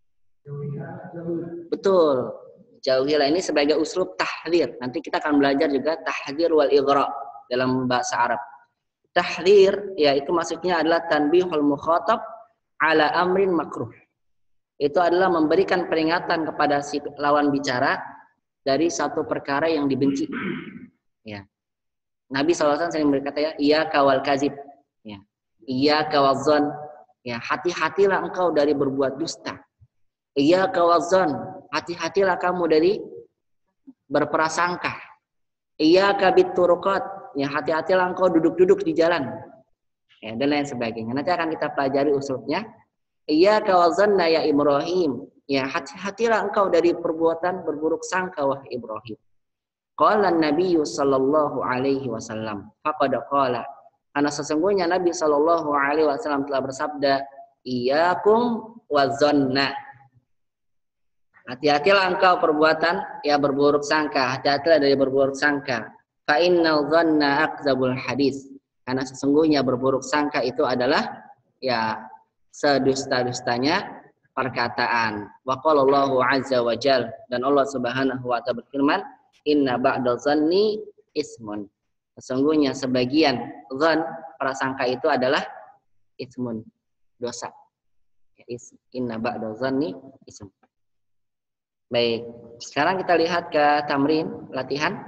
[SPEAKER 1] Betul. Jauhilah ini sebagai uslub tahdzir. Nanti kita akan belajar juga tahdzir wal ighra dalam bahasa Arab. Tahdzir yaitu maksudnya adalah tanbihul mukhatab ala amrin makruh. Itu adalah memberikan peringatan kepada si lawan bicara dari satu perkara yang dibenci. Ya. Nabi shallallahu alaihi wasallam sering berkata ya, iya kawal kazib. Ya. Iya kawazon. Ya, hati-hatilah engkau dari berbuat dusta. Iya kawazon. Hati-hatilah kamu dari berprasangka. Iya kabit turukot. Ya, hati-hatilah engkau duduk-duduk di jalan. Ya, dan lain sebagainya. Nanti akan kita pelajari usulnya. Iya kawazanna ya Ibrahim. Ya, hati-hatilah engkau dari perbuatan berburuk sangka wah Ibrahim. Qala Nabi sallallahu alaihi wasallam. Faqad qala. Karena sesungguhnya Nabi sallallahu alaihi wasallam telah bersabda, "Iyyakum wazanna." Hati-hatilah engkau perbuatan ya berburuk sangka. Hati-hatilah dari berburuk sangka. Fa innal dhanna akzabul hadis. Karena sesungguhnya berburuk sangka itu adalah ya sedusta-dustanya perkataan. Wa qala Allahu azza wa jal, dan Allah Subhanahu wa taala berfirman, inna ba'dal zanni ismun. Sesungguhnya sebagian zan prasangka itu adalah ismun, dosa. Inna ba'dal zanni ismun. Baik, sekarang kita lihat ke tamrin latihan.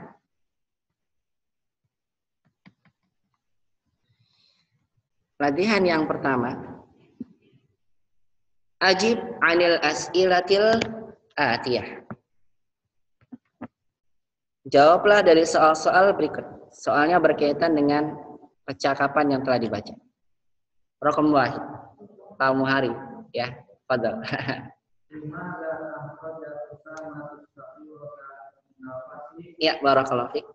[SPEAKER 1] Latihan yang pertama. Ajib anil as'ilatil atiyah. Jawablah dari soal-soal berikut. Soalnya berkaitan dengan percakapan yang telah dibaca. Raqam wahid. Pak Muhari, ya, fadhal. Ya, barakallahu fiik.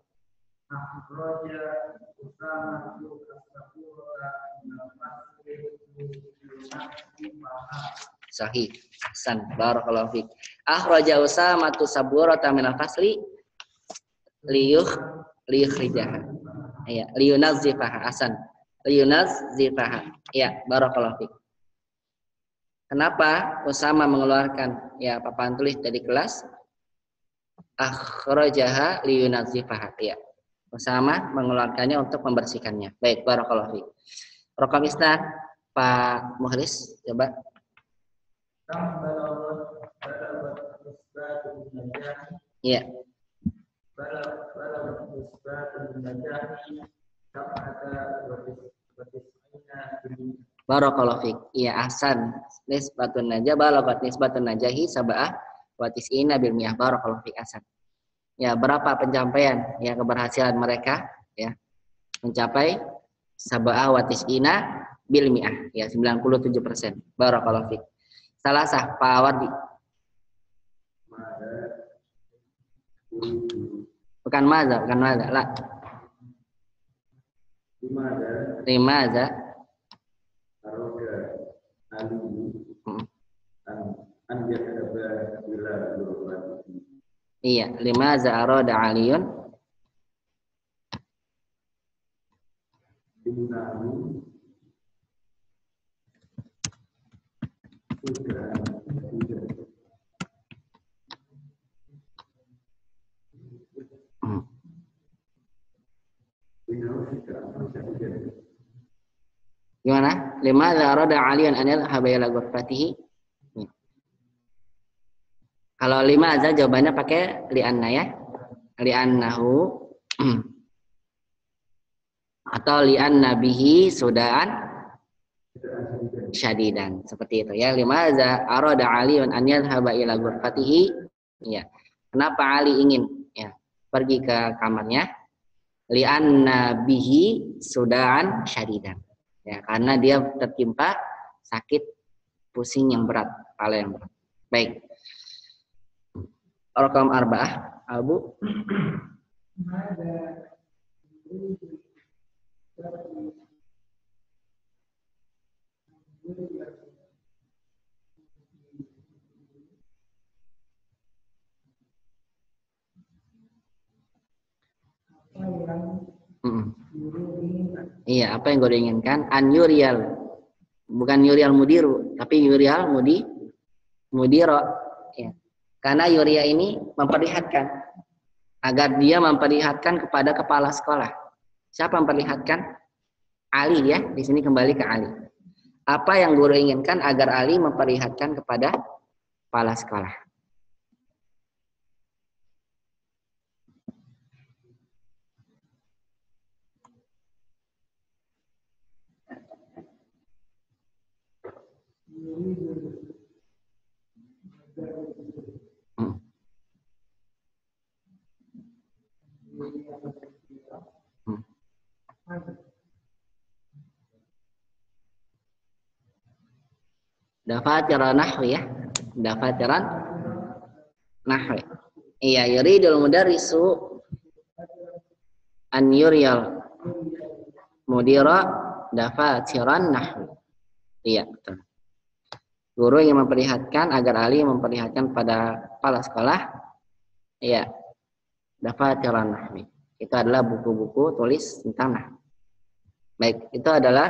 [SPEAKER 1] Sahih. Hasan, barakallahu fiik. Akhraja Usamah saburata min al-fasli liyuh liyukhrijaha. Ya, liyunazzifaha. Hasan. Liyunazzifaha. Ya, barakallahu fiik. Kenapa Usamah mengeluarkan ya papan tulis dari kelas? Akhrajaha liyunazzifaha. Ya. Usamah mengeluarkannya untuk membersihkannya. Baik, barakallahu fiik. Raqam isnad Pak Mukhlis, coba. Iya. Barakallahu fiik. Iya, ahsan. Nisbatun najah balagat nisbatun najahi sab'ah wa tis'ina bil miyah. Barakallahu fiik, ahsan. Ya, berapa pencapaian ya keberhasilan mereka ya mencapai sab'ah wa tis'ina bil miyah, ya sembilan puluh tujuh persen. Barakallahu fiik. Salah sah Pak Wardi. Bukan maza, bukan maza, la. Limaza? Aroga Ali an yakaba bila lurwati. Iya, limaza arada aliyun? Innahu sudah gimana? Limadza arada aliyan an yadhhaba ila ghurfatihi? Kalau limadza jawabannya pakai li'anna ya. Li'annahu atau li'anna bihi sudan syadidan. Seperti itu ya. Limadza arada aliyun an yadhhaba ila ghurfatihi? Ya. Kenapa Ali ingin ya pergi ke kamarnya? Li'anna bihi sudan syadidan. Ya, karena dia tertimpa sakit pusing yang berat, kepala yang berat. Baik. Raqam arba'ah, Abu. Mm-mm. Iya, apa yang guru inginkan? An yurial, bukan yurial mudiru, tapi yurial mudi mudiro. Ya. Karena yuria ini memperlihatkan, agar dia memperlihatkan kepada kepala sekolah. Siapa memperlihatkan? Ali ya. Di sini kembali ke Ali. Apa yang guru inginkan agar Ali memperlihatkan kepada kepala sekolah. Hmm. Hmm. Dafatiran nahwi ya. Dafatiran nahwi. Iya, yuridul mudarrisu an yuriyal mudira dafatiran nahwi. Iya, betul. Guru yang memperlihatkan agar Ali memperlihatkan pada kepala sekolah, ya, dafatiran nahwi. Itu adalah buku-buku tulis tentang nahwu. Baik, itu adalah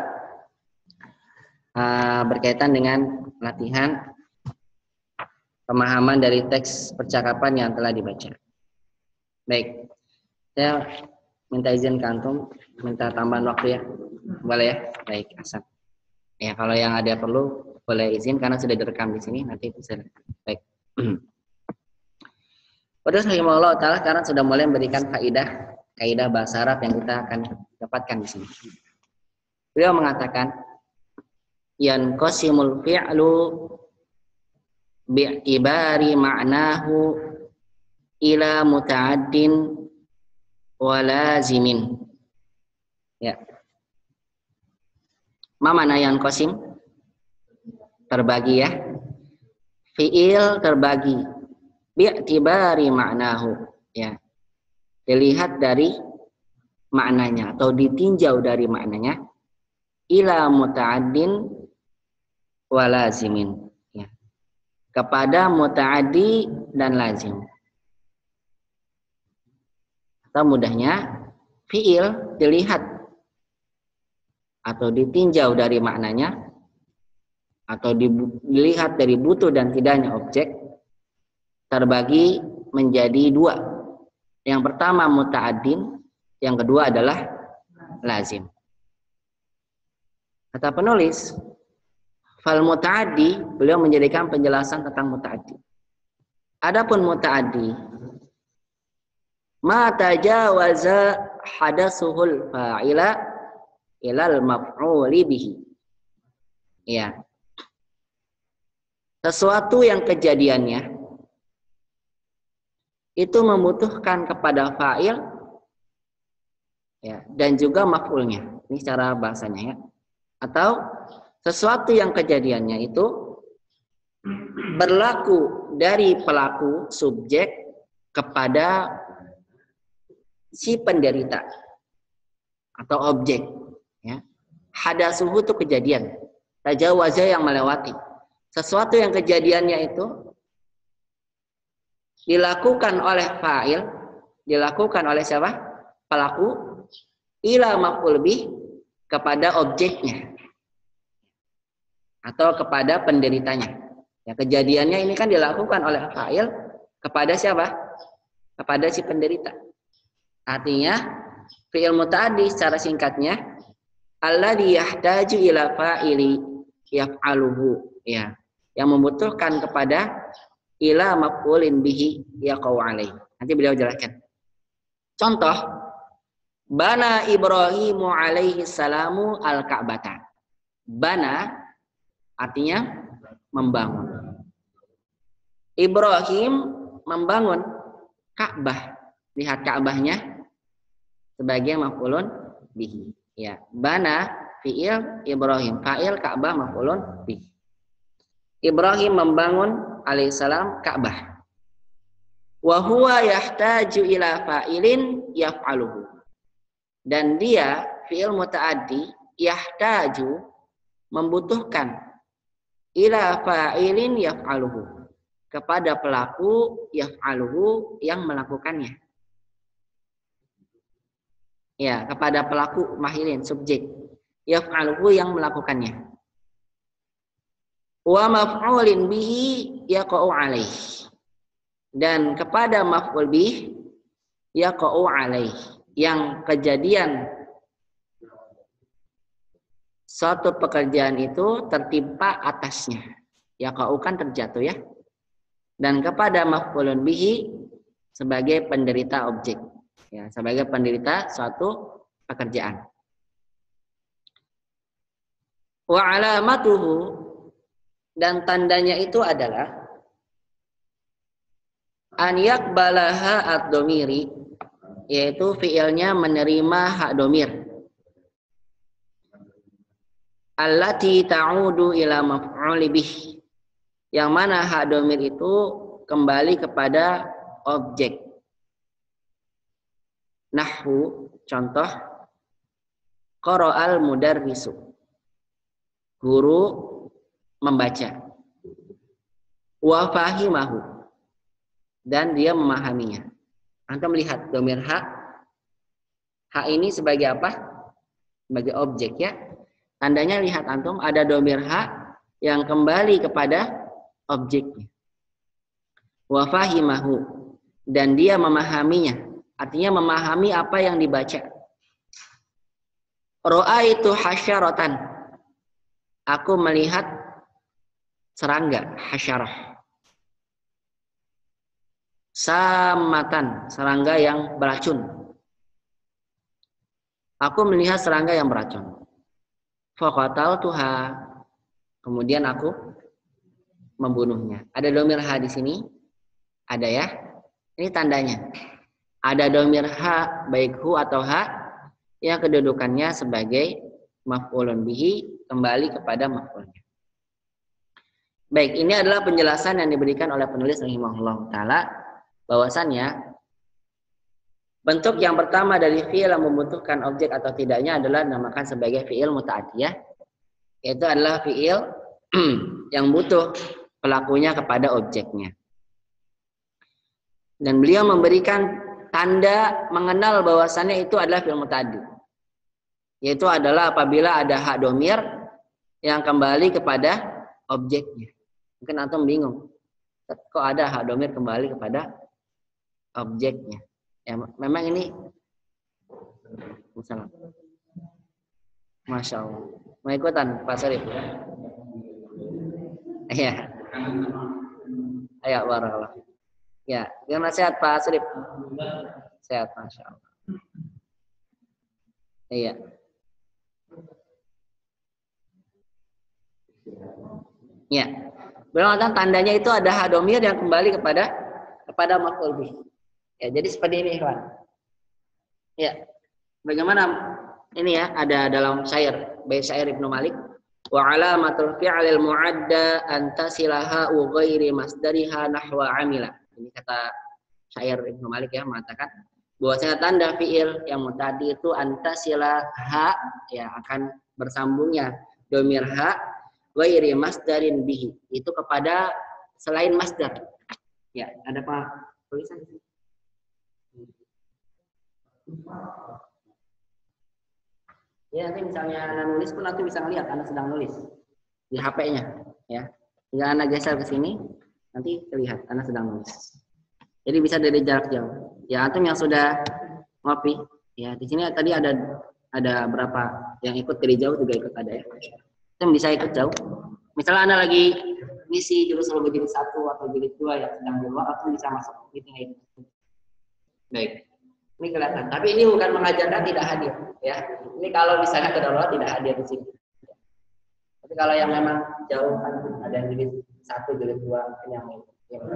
[SPEAKER 1] uh, berkaitan dengan latihan pemahaman dari teks percakapan yang telah dibaca. Baik, saya minta izin ke antum, minta tambahan waktu ya, boleh ya? Baik, Hasan. Ya, kalau yang ada perlu boleh izin karena sudah direkam di sini, nanti bisa. Baik. Pada rahimahullah taala sekarang sudah mulai memberikan kaidah kaidah bahasa Arab yang kita akan dapatkan di sini. Beliau mengatakan yanqasimul fi'lu bi'tibari ma'nahu ila muta'addin wa lazimin. Ya. Ma mana yanqasim? Terbagi ya. Fi'il terbagi bi'tibari ma'nahu, ya. Dilihat dari maknanya atau ditinjau dari maknanya ila muta'addin wa lazimin, ya. Kepada muta'addi dan lazim. Atau mudahnya fi'il dilihat atau ditinjau dari maknanya atau dilihat dari butuh dan tidaknya objek terbagi menjadi dua. Yang pertama muta'addin, yang kedua adalah lazim. Kata penulis, fal muta'addi, beliau menjadikan penjelasan tentang muta'addi. Adapun muta'addi, ma tajawaza hadasuhul fa'ila ilal maf'uli bihi. Ya. Sesuatu yang kejadiannya itu membutuhkan kepada fa'il, ya, dan juga maf'ulnya. Ini secara bahasanya ya. Atau sesuatu yang kejadiannya itu berlaku dari pelaku subjek kepada si penderita atau objek, ya. Hadasuhu itu kejadian, tajawaza yang melewati. Sesuatu yang kejadiannya itu dilakukan oleh fa'il, dilakukan oleh siapa? Pelaku, ila maf'ul bih, kepada objeknya atau kepada penderitanya. Ya, kejadiannya ini kan dilakukan oleh fa'il kepada siapa? Kepada si penderita. Artinya fi'il muta'addi secara singkatnya alladzi yahtaju ila fa'ili yaf'aluhu, ya, yang membutuhkan kepada ila maf'ulin bihi yaqau alaihi. Nanti beliau jelaskan. Contoh, bana Ibrahimu alaihi salamu al-Ka'bata. Bana artinya membangun. Ibrahim membangun Ka'bah. Lihat Ka'bahnya sebagai maf'ulun bihi. Ya, bana fi'il Ibrahim, fa'il Ka'bah maf'ulun bihi. Ibrahim membangun alaihissalam Ka'bah. Wa huwa yahtaju ila fa'ilin yaf'aluhu. Dan dia fi'il muta'addi yahtaju membutuhkan ila fa'ilin yaf'aluhu, kepada pelaku yaf'aluhu yang melakukannya. Ya, kepada pelaku mahilin, subjek. Yaf'aluhu yang melakukannya. Wa maf'ulin bihi yaqa'u alaih. Dan kepada maf'ul bih yaqa'u alaih, yang kejadian suatu pekerjaan itu tertimpa atasnya. Yaqa'u kan terjatuh ya. Dan kepada maf'ulun bihi sebagai penderita objek. Ya, sebagai penderita suatu pekerjaan. Wa alamatuhu, dan tandanya itu adalah an yakbalaha ad-domiri, yaitu fiilnya menerima hak domir. Allati ta'udu ila maf'uli bih, yang mana hak domir itu kembali kepada objek. Nahwu, contoh, qara'al mudarrisu, guru membaca. Wa fahimahu, dan dia memahaminya. Antum melihat domir hak. Hak ini sebagai apa? Sebagai objek ya. Tandanya lihat antum ada domir hak yang kembali kepada objeknya. Wa fahimahu, dan dia memahaminya. Artinya memahami apa yang dibaca. Ra'aitu hasyaratan, aku melihat serangga, hasyarah. Samatan, serangga yang beracun. Aku melihat serangga yang beracun. Faqataltuha, kemudian aku membunuhnya. Ada domir ha di sini? Ada ya? Ini tandanya. Ada domir ha, baik hu atau ha, yang kedudukannya sebagai maf'ulun bihi, kembali kepada maf'ulnya. Baik, ini adalah penjelasan yang diberikan oleh penulis rahimahullah ta'ala, bahwasannya bentuk yang pertama dari fi'il yang membutuhkan objek atau tidaknya adalah dinamakan sebagai fi'il muta'addiyah, yaitu adalah fi'il yang butuh pelakunya kepada objeknya. Dan beliau memberikan tanda mengenal bahwasannya itu adalah fi'il muta'addi, yaitu adalah apabila ada hak domir yang kembali kepada objeknya. Mungkin antum bingung, kok ada hak domir kembali kepada objeknya. Ya, memang ini Masalah. Masya Allah. Mau ikutan Pak Sarif? Iya. Ayo, barakallah. Ya, gimana sehat Pak Sarif? Sehat, Masya Allah. Iya. Ya. Berarti tandanya itu ada hadomir yang kembali kepada kepada maf'ul bih. Ya, jadi seperti ini, ikhwan. Ya. Bagaimana ini ya, ada dalam syair, bait syair Ibnu Malik, wa alamatul fi'lil mu'adda antasilaha wa ghairi masdariha nahwa amila. Ini kata syair Ibnu Malik ya, mengatakan bahwasanya tanda fi'il yang mutadi itu antasilaha, ya akan bersambungnya domir ha ghairi masdarin bihi, itu kepada selain masdar. Ya, ada Pak tulisan di sini. Ya, nanti misalnya Anda nulis pun nanti bisa ngelihat Anda sedang nulis di H P-nya, ya. Tinggal Anda geser ke sini, nanti terlihat Anda sedang nulis. Jadi bisa dari jarak jauh. Ya, antum yang sudah ngopi, ya di sini tadi ada ada berapa yang ikut dari jauh juga ikut ada ya. Antum bisa ikut jauh. Misalnya Anda lagi ngisi jurus logo jilid satu atau jilid dua yang sedang di luar, antum bisa masuk gitu ya. Baik. Ini kelihatan. Tapi ini bukan mengajarkan tidak hadir, ya. Ini kalau misalnya kedarurat tidak hadir di sini. Tapi kalau yang memang jauh kan ada yang jilid satu, jilid dua, yang yang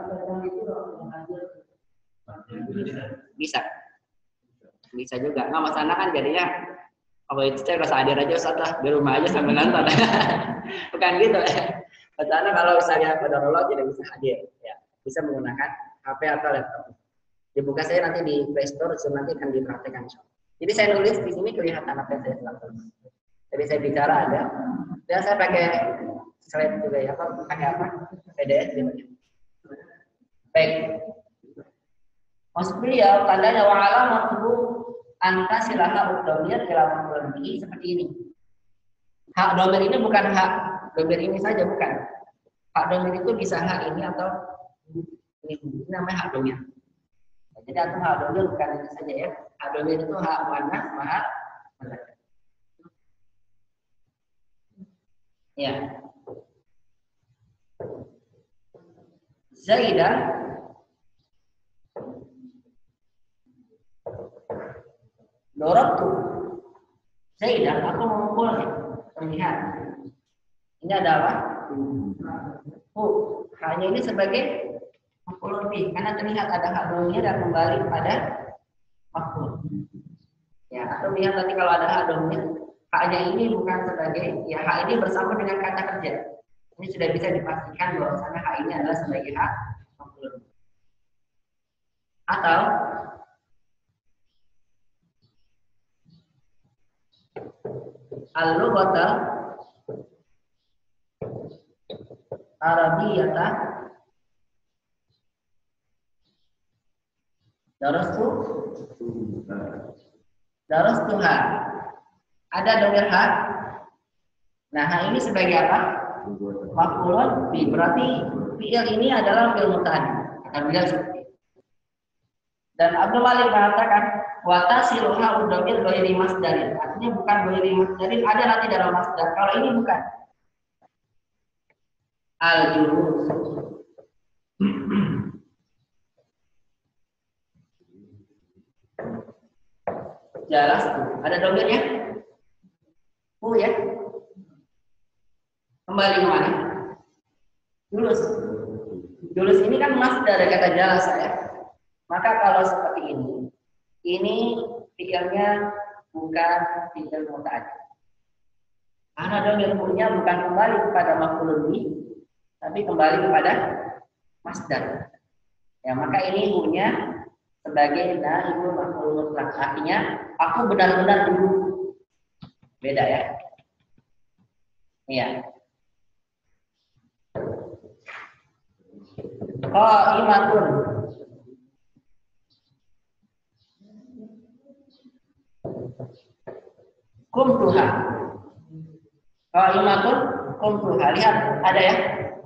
[SPEAKER 1] bisa, bisa juga. Nggak masalah kan jadinya. Kalau itu saya rasa hadir aja Ustaz lah, di rumah aja sambil nonton. Bukan gitu ya. Karena kalau misalnya kedarurat tidak bisa hadir, ya bisa menggunakan H P atau laptop. Dibuka saya nanti di Play Store, nanti akan dipraktekkan. Jadi saya nulis di sini kelihatan apa yang saya sedang tulis. Jadi saya bicara ada, dan saya pakai slide juga ya, apa pakai apa? P D F gitu. Baik. Maksud beliau tandanya wa alamatuhu anta silaha domir ila maf'ul bihi seperti ini. Hak domir ini bukan hak domir ini saja, bukan. Hak domir itu bisa hak ini atau ini, ini namanya hak domir. Jadi atau hak domir bukan ini saja ya. Hak domir itu hak muannas hak muzakkar. Ya. Zaidan dorabtu. Zaidan aku memukulnya. Terlihat. Ini ada apa? Hu. Hanya ini sebagai maf'ul bih karena terlihat ada hak domir dan kembali kepada maf'ul. Ya, atau lihat nanti kalau ada hak domir, haknya ini bukan sebagai ya hak ini bersama dengan kata kerja. Ini sudah bisa dipastikan bahwasanya hak ini adalah sebagai hak maf'ul. Atau al-lughata Arabiyata darastu darastuha. Ada domir hak. Nah, hak ini sebagai apa? Maf'ulun bi. Berarti fi'il ini adalah fi'il muta'addi. Akan beliau seperti itu. Dan Abdul Malik mengatakan wa tasiluha domir ghairi masdarin. Artinya bukan ghairi masdarin, ada nanti dalam masdar. Kalau ini bukan. Al-julus. Jelas tuh. Ada domirnya? Oh ya. Kembali ke mana? Julus. Julus ini kan masdar dari kata jalas ya. Maka kalau seperti ini, ini fi'ilnya bukan fi'il muta'addi. Karena domirnya bukan kembali kepada maf'ul bih, tapi kembali kepada masdar. Ya, maka ini punya sebagai naibul maf'ul mutlaq. Artinya aku benar-benar dulu. Beda ya. Iya. Qa'imatun. Qumtuha. Qa'imatun qumtuha. Lihat, ada ya.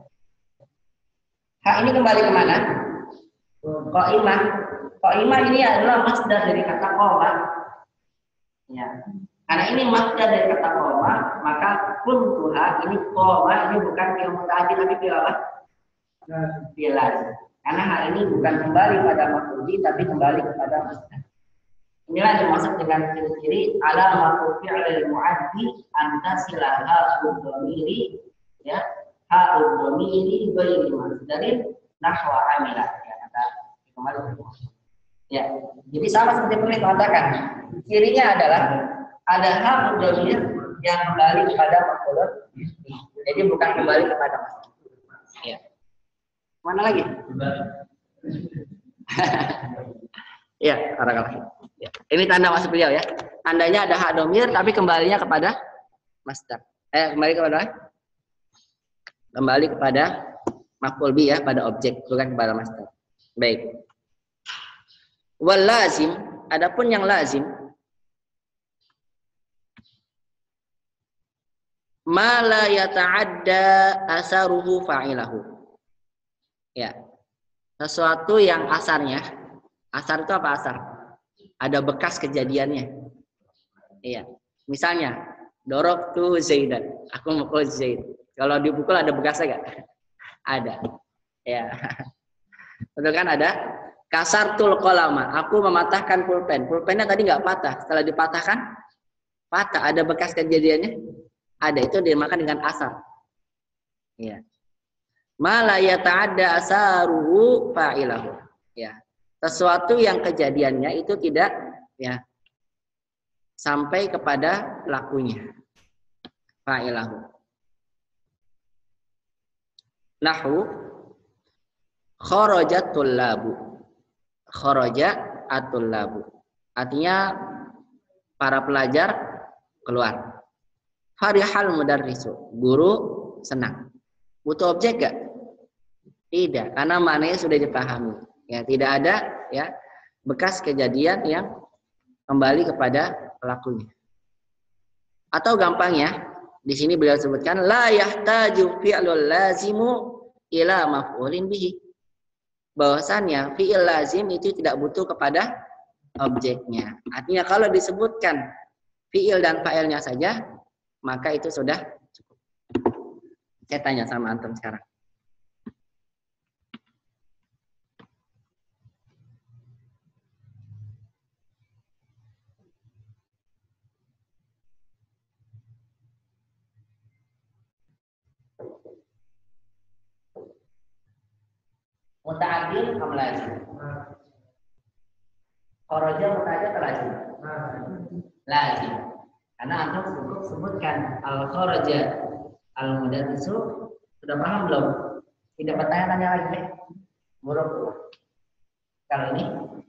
[SPEAKER 1] Hak ini kembali kemana? Qa'imah. Qa'imah ini adalah masdar dari kata qoma. Ya. Karena ini masdar dari kata qoma, maka qumtuha ini qoma ini bukan fi'il muta'addi tapi fi'il apa? Fi'il lazim. Karena hal ini bukan kembali pada maf'ul bih tapi kembali kepada masdar. Inilah dimaksud dengan ciri-ciri ala maf'ul fi'il mu'addi antasilah ha'ud dhamiri ya. Ha'ud dhamiri ghairi masdarin nahwa amilah. Ya, kata kembali ya. Jadi sama seperti penulis mengatakan, cirinya adalah ada ha'ud dhamir yang kembali kepada maf'ul bih. Jadi bukan kembali kepada masdar. Ya. Mana lagi? Ya, barakallahu. Ya. Ini tanda maksud beliau ya. Tandanya ada hak domir tapi kembalinya kepada masdar. Eh kembali kepada kembali kepada maf'ul bih ya, pada objek, bukan kepada masdar. Baik. Wal lazim, adapun yang lazim ma la yata'adda asaruhu fa'ilahu. Ya. Sesuatu yang asarnya, asar itu apa asar? Ada bekas kejadiannya. Iya. Misalnya, dorobtu Zaidan. Aku mukul Zaid. Kalau dipukul ada bekasnya enggak? Ada. Ya. Betul kan ada? Kasartul qalama. Aku mematahkan pulpen. Pulpennya tadi enggak patah. Setelah dipatahkan, patah. Ada bekas kejadiannya? Ada. Itu dinamakan dengan asar. Iya. Ma la yata'adda asaruhu fa'ilahu. Ya. Sesuatu yang kejadiannya itu tidak ya sampai kepada pelakunya. Fa'ilahu. Nahu kharajatul labu. Kharaja atul labu. Artinya para pelajar keluar. Farihal mudarrisu. Guru senang. Butuh objek gak? Tidak, karena maknanya sudah dipahami. Ya, tidak ada ya bekas kejadian yang kembali kepada pelakunya. Atau gampang ya, di sini beliau sebutkan la yahtaju fi'lul lazimu ila maf'ulin bihi. Bahwasannya fi'il lazim itu tidak butuh kepada objeknya. Artinya kalau disebutkan fi'il dan fa'ilnya saja, maka itu sudah cukup. Saya tanya sama antum sekarang. Muta'addil am lazim? Kharaja muta'addil atau lazim? Lazim. Karena antum cukup sebutkan al-kharaja al-mudarrisu, sudah paham belum? Tidak bertanya-tanya lagi. Buruk. Kalau ini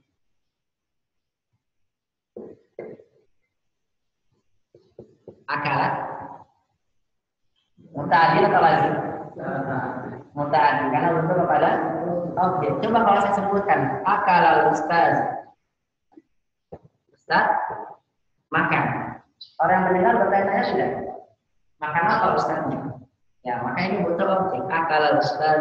[SPEAKER 1] akalat muta'addil atau lazim? Muta'addil karena butuh kepada objek. Coba kalau saya sebutkan akal ustaz, ustaz makan. Orang yang mendengar bertanya-tanya sudah, makan apa ustaznya? Ya, maka ini butuh objek. Akal ustaz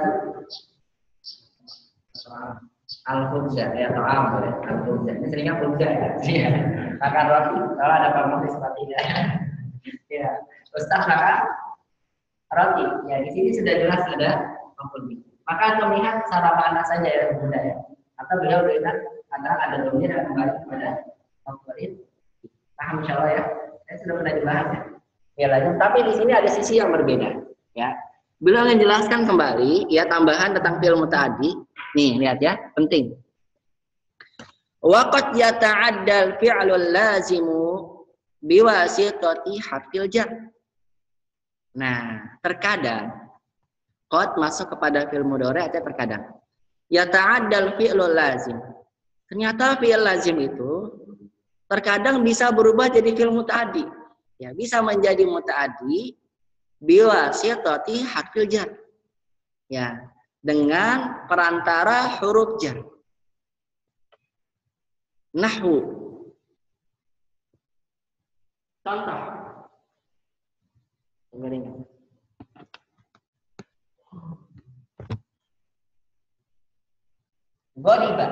[SPEAKER 1] al-khubza ya, atau am boleh al-khubza. Ini seringnya khubza ya. Iya. Makan roti. Kalau ada pamor seperti ini. Ya, ustaz makan roti. Ya, di sini sudah jelas ada maf'ul. Maka antum lihat secara makna saja ya bunda ya. Atau beliau lihat antara ada domir dan kembali kepada maf'ul. Paham insyaallah ya. Saya sudah pernah dibahas ya. Ya lanjut. Tapi di sini ada sisi yang berbeda ya. Beliau menjelaskan kembali ya tambahan tentang fi'il muta'addi. Nih lihat ya, penting. Waqad yata'addal fi'lul lazimu biwasitati harfil jar. Nah, terkadang qad masuk kepada fi'il mudhari' atau terkadang yata'addal fi'lul lazim. Ternyata fi'il lazim itu terkadang bisa berubah jadi fi'il muta'addi. Ya, bisa menjadi muta'addi biwasitati harfil jar. Ya, dengan perantara huruf jar. Nahwu. Contoh. Dengerin. Godiba.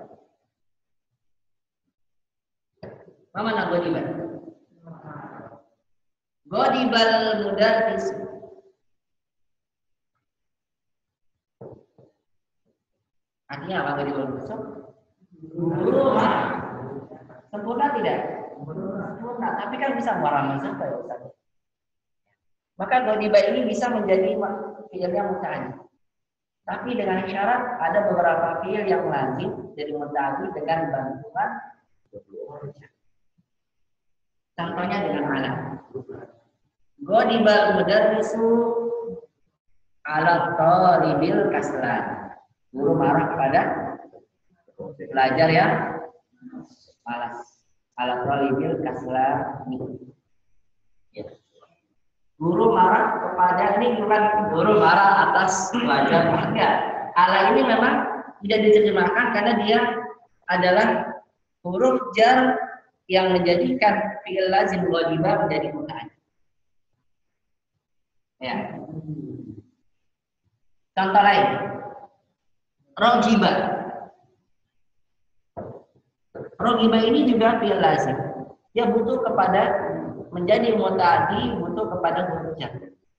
[SPEAKER 1] Apa mana godiba? Godibal mudarris. Artinya apa godibal mudarris? Guru marah. Sempurna tidak? Sempurna. Tapi kan bisa marah sampai ya Ustaz. Maka godiba ini bisa menjadi fi'ilnya muta'addi. Tapi dengan syarat ada beberapa fi'il yang lazim jadi muta'addi dengan bantuan contohnya dengan alat. Godibal mudarrisu ala talibil kaslan. Guru marah kepada pelajar yang malas. Ala talibil kaslan. Ya. Guru marah kepada, ini bukan guru marah atas pelajar, enggak. Ala ini memang tidak diterjemahkan karena dia adalah huruf jar yang menjadikan fi'il lazim ghadiba menjadi muta'addi. Ya. Contoh lain. Rogiba. Rogiba ini juga fi'il lazim. Dia butuh kepada menjadi muta'addi, butuh kepada huruf jar.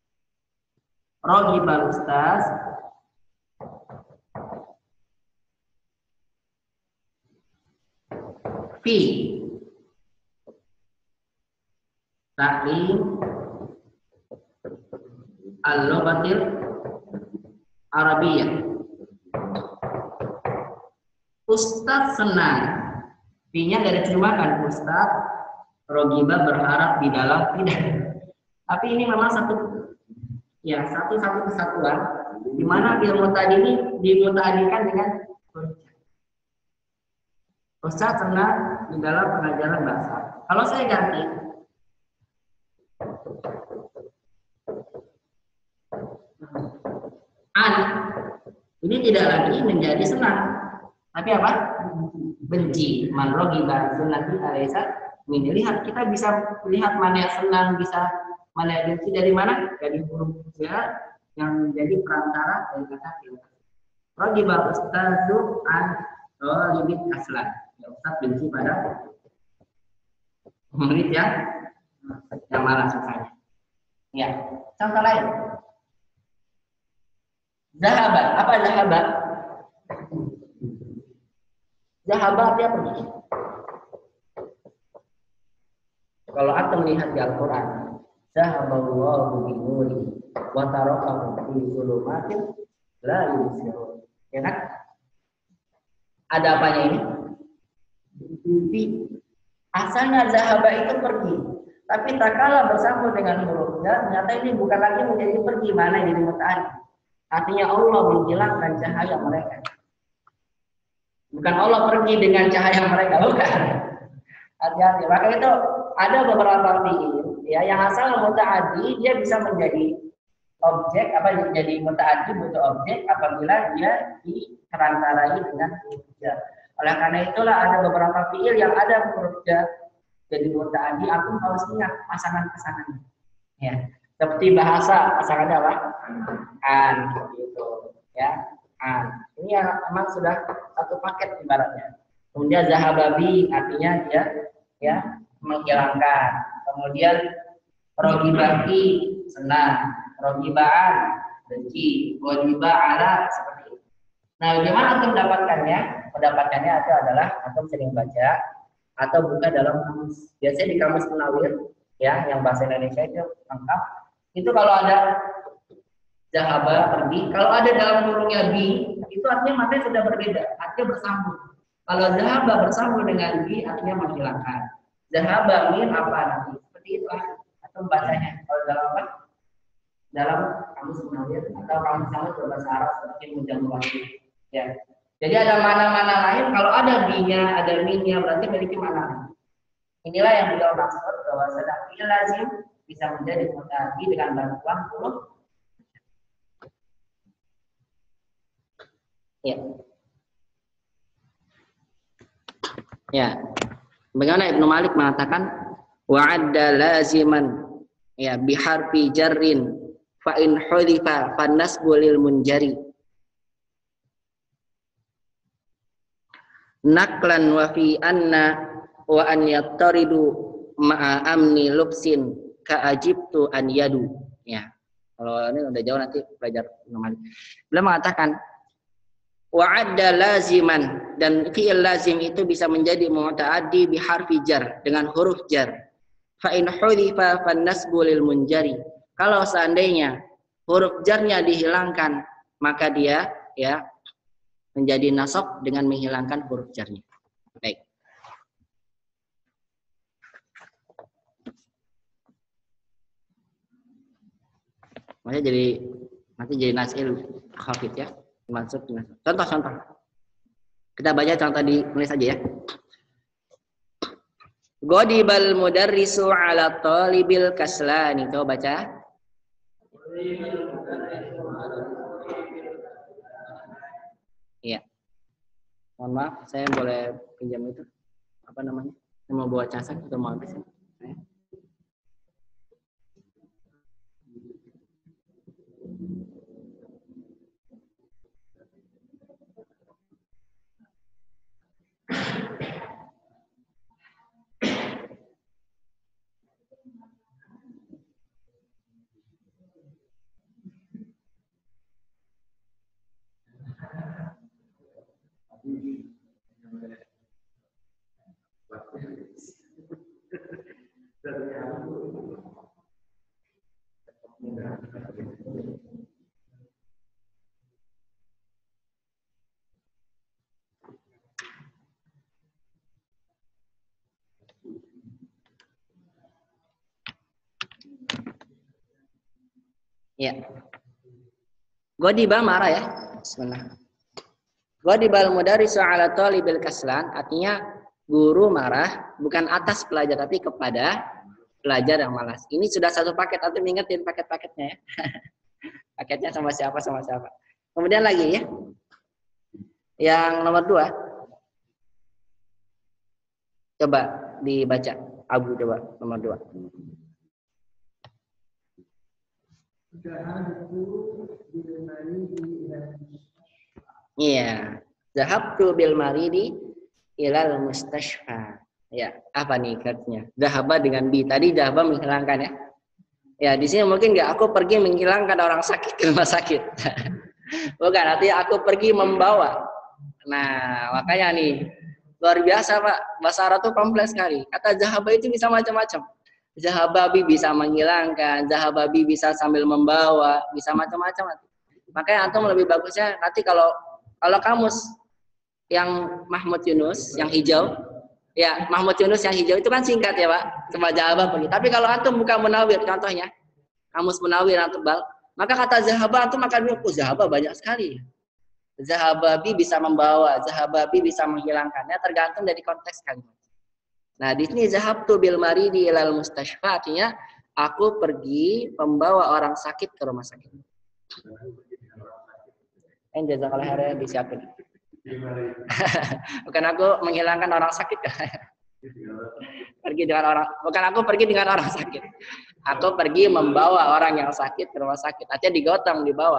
[SPEAKER 1] Rogiba ustaz. Fi ta'lim al-lughatil arabiyyah. Ustaz senang. Fi-nya dari terjemahkan Ustaz rogiba berharap di dalam tidak. Tapi ini memang satu ya satu satu kesatuan di mana fi'il muta'addi ini dimuta'addikan dengan Ustaz senang di dalam pengajaran bahasa. Kalau saya ganti an, ini tidak lagi menjadi senang, tapi apa? benci. Man raghiba sunnati alaysa min. Lihat, kita bisa lihat mana yang senang, bisa mana yang benci dari mana? Dari huruf ya yang menjadi perantara dari kata filter. Raghiba ustadzu an talibit aslan. Ya, Ustaz benci pada murid yang yang malas misalnya. Ya, contoh lain. Zahabat, apa zahabat? Zahabat dia pergi. Kalau Anda melihat di Al-Quran, zahaballahu bi nuri wa tarakahu fi dhulumatin la yubsirun. Ya kan? Ada apanya ini? Di asalnya zahaba itu pergi, tapi tak kalah bersambung dengan hurufnya, ternyata ini bukan lagi menjadi pergi, mana jadi muta'addi. Artinya Allah menghilangkan cahaya mereka. Bukan Allah pergi dengan cahaya mereka, bukan. Hati-hati. Maka itu ada beberapa fi'il ya yang asal muta'addi dia bisa menjadi objek, apa jadi muta'addi butuh objek apabila dia diperantarai dengan huruf jar. Oleh karena itulah ada beberapa fi'il yang ada huruf jar jadi muta'addi, aku harus ingat pasangan-pasangannya. Ya. Seperti bahasa pasangannya apa? An gitu ya. An. Ini yang memang sudah satu paket ibaratnya. Kemudian zahababi artinya dia ya menghilangkan. Kemudian rogibaki senang, rogibaan benci, wajiba'ala seperti itu. Nah, bagaimana untuk mendapatkannya? Mendapatkannya itu adalah antum sering baca atau buka dalam kamus. Biasanya di kamus Munawir ya, yang bahasa Indonesia itu lengkap. Itu kalau ada zahaba pergi, kalau ada dalam kurungnya bi, itu artinya matanya sudah berbeda, artinya bersambung. Kalau zahaba bersambung dengan bi, artinya menghilangkan. Zahaba min apa nanti? Seperti itu atau bacanya. Kalau dalam apa? Dalam kamus Munawir atau kamus kamus berbahasa Arab seperti Mujamul Wahid. Ya. Jadi ada mana-mana lain, kalau ada bi-nya, ada min-nya, berarti memiliki mana. Inilah yang beliau maksud bahwa sedang lazim bisa menjadi muta'addi dengan bantuan huruf. Ya. Ya. Bagaimana Ibnu Malik mengatakan wa'adda laziman ya biharfi jarrin fa in hudifa fan nasbu lil munjari. Naklan wa fi anna wa an yattaridu ma'a amni lubsin ka ajibtu an yadu. Ya. Kalau ini udah jauh nanti belajar normal. Beliau mengatakan wa'adda laziman, dan fi'il lazim itu bisa menjadi muta'addi bi harfi jar dengan huruf jar. Fa in hudifa fan nasbu lil munjari. Kalau seandainya huruf jarnya dihilangkan, maka dia ya menjadi nasab dengan menghilangkan huruf jarnya. Baik. Makanya jadi nanti jadi nasil khafid ya, masuk nasab. Contoh-contoh. Kita baca contoh di tulis aja ya. Godibal mudarrisu ala talibil kaslani. Coba baca. Iya. Mohon maaf, saya boleh pinjam itu apa namanya? Saya mau bawa casan atau mau habis? Ya. Ya. Godiba marah ya. Bismillah. Godibal mudarrisu ala talibil kaslan, artinya guru marah bukan atas pelajar tapi kepada pelajar yang malas. Ini sudah satu paket, atau ingetin paket-paketnya ya. Paketnya sama siapa sama siapa. Kemudian lagi ya. Yang nomor dua. Coba dibaca. Abu coba nomor dua. Iya. Zahabtu bil maridi ilal mustashfa. Ya, apa nih katanya? Zahaba dengan bi. Tadi zahaba menghilangkan ya. Ya, di sini mungkin nggak aku pergi menghilangkan orang sakit ke rumah sakit. Bukan, artinya aku pergi membawa. Nah, makanya nih luar biasa Pak. Bahasa Arab itu kompleks sekali. Kata zahaba itu bisa macam-macam. Zahababi bisa menghilangkan, zahababi bisa sambil membawa, bisa macam-macam. Makanya antum lebih bagusnya nanti kalau kalau kamus yang Mahmud Yunus yang hijau, ya Mahmud Yunus yang hijau itu kan singkat ya Pak, cuma zahaba pergi. Tapi kalau antum buka Munawir contohnya, kamus Munawir yang tebal, maka kata zahaba antum akan bilang, oh zahaba banyak sekali. Zahababi bisa membawa, zahababi bisa menghilangkannya, tergantung dari konteks kalimat. Nah di sini zahabtu bil maridi ilal mustashfa, artinya aku pergi membawa orang sakit ke rumah sakit. En jazakallahu khairan disiapin. Bukan aku menghilangkan orang sakit. Pergi dengan orang, bukan aku pergi dengan orang sakit. Aku pergi membawa orang yang sakit ke rumah sakit. Artinya digotong, dibawa.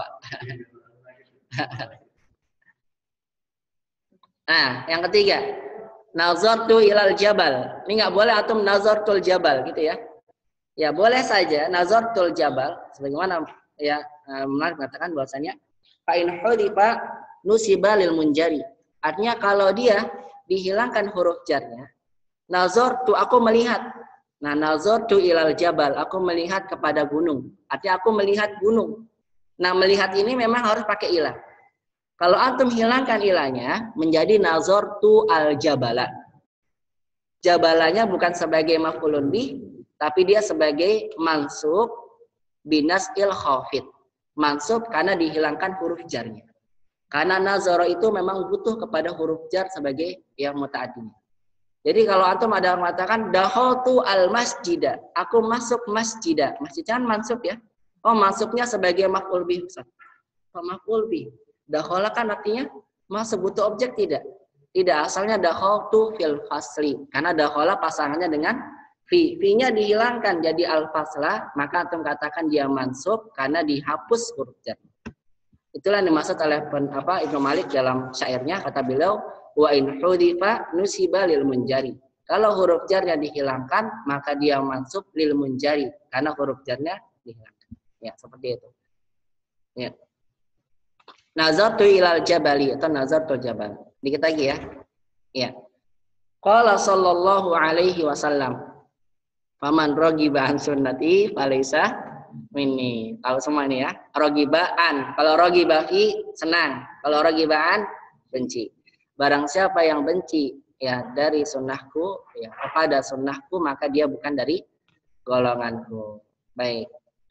[SPEAKER 1] Nah, yang ketiga, nazartu ilal jabal. Ini nggak boleh atum nazartul jabal gitu ya. Ya boleh saja nazartul jabal, sebagaimana ya Malik mengatakan bahwasanya fa in hudifa nusiba lil munjari. Artinya kalau dia dihilangkan huruf jarnya, nazartu aku melihat. Nah, nazartu ilal jabal, aku melihat kepada gunung. Artinya aku melihat gunung. Nah, melihat ini memang harus pakai ilah. Kalau antum hilangkan ilahnya menjadi nazartu al jabala. Jabalanya bukan sebagai maf'ulun bih, tapi dia sebagai mansub binas il khafid. Mansub karena dihilangkan huruf jarnya. Karena nazara itu memang butuh kepada huruf jar sebagai yang muta'addi. Jadi kalau antum ada yang mengatakan dakhaltu al masjida, aku masuk masjida. Masjid kan mansub ya. Oh, masuknya sebagai maf'ul bih. Oh, maf'ul bih. Dakhala kan artinya masuk, butuh objek tidak? Tidak, asalnya dakhaltu fil fasli. Karena dakhala pasangannya dengan fi. Fi-nya dihilangkan jadi al-fasla, maka antum katakan dia mansub karena dihapus huruf jar. Itulah yang dimaksud oleh apa Ibnu Malik dalam syairnya, kata beliau wa in hudifa nusiba lil munjari. Kalau huruf jarnya dihilangkan, maka dia mansub lil munjari karena huruf jarnya dihilangkan. Ya, seperti itu. Ya. Nazartu ilal jabali atau nazartul jabal. Dikit lagi ya. Ya. Qala sallallahu alaihi wasallam, "Faman raghiba an sunnati falaysa minni." Tahu semua ini ya. Ragibaan. Kalau ragibai senang, kalau ragibaan benci. Barang siapa yang benci ya dari sunnahku, ya kepada sunnahku, maka dia bukan dari golonganku. Baik.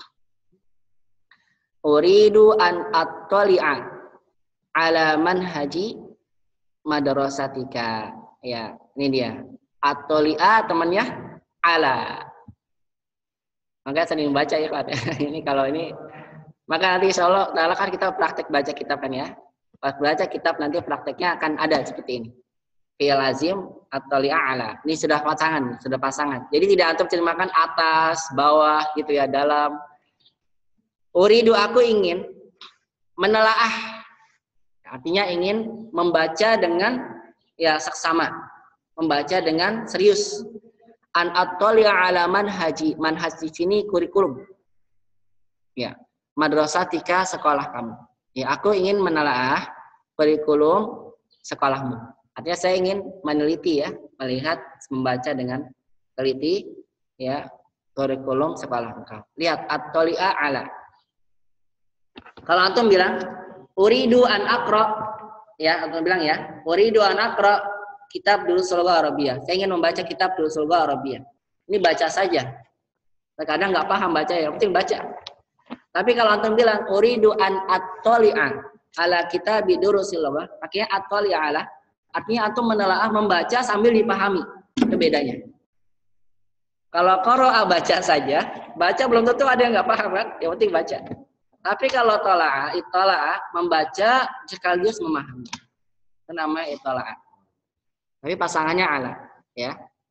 [SPEAKER 1] Uridu an attali'a ala manhaji madrasatika. Ya, ini dia. Attali'a temannya ala. Maka sering baca ya Pak. Ini kalau ini maka nanti insyaallah kan kita praktek baca kitab kan ya. Pas baca kitab nanti prakteknya akan ada seperti ini. Fi'il lazim attali'a ala. Ini sudah pasangan, sudah pasangan. Jadi tidak antum terjemahkan atas, bawah gitu ya, dalam. Uridu aku ingin menelaah, artinya ingin membaca dengan ya seksama, membaca dengan serius. An attali'a ala manhaji, manhaj di sini kurikulum. Ya, madrasatika sekolah kamu. Ya, aku ingin menelaah kurikulum sekolahmu. Artinya saya ingin meneliti ya, melihat, membaca dengan teliti ya kurikulum sekolah engkau. Lihat attali'a ala. Kalau antum bilang uridu an aqra, ya antum bilang ya, uridu an aqra kitab Durusul Lughah Arabiyah. Saya ingin membaca kitab Durusul Lughah Arabiyah. Ini baca saja. Terkadang nggak paham baca, yang penting baca. Tapi kalau antum bilang uridu an attali'a ala kitab Durusul Lughah, pakainya attali'a ala, artinya antum menelaah, membaca sambil dipahami. Itu bedanya. Kalau qara'a baca saja, baca belum tentu ada yang nggak paham kan? Yang penting baca. Tapi kalau tola'a, itola'a, membaca sekaligus memahami. Itu namanya itola'a. Tapi pasangannya ala, ya.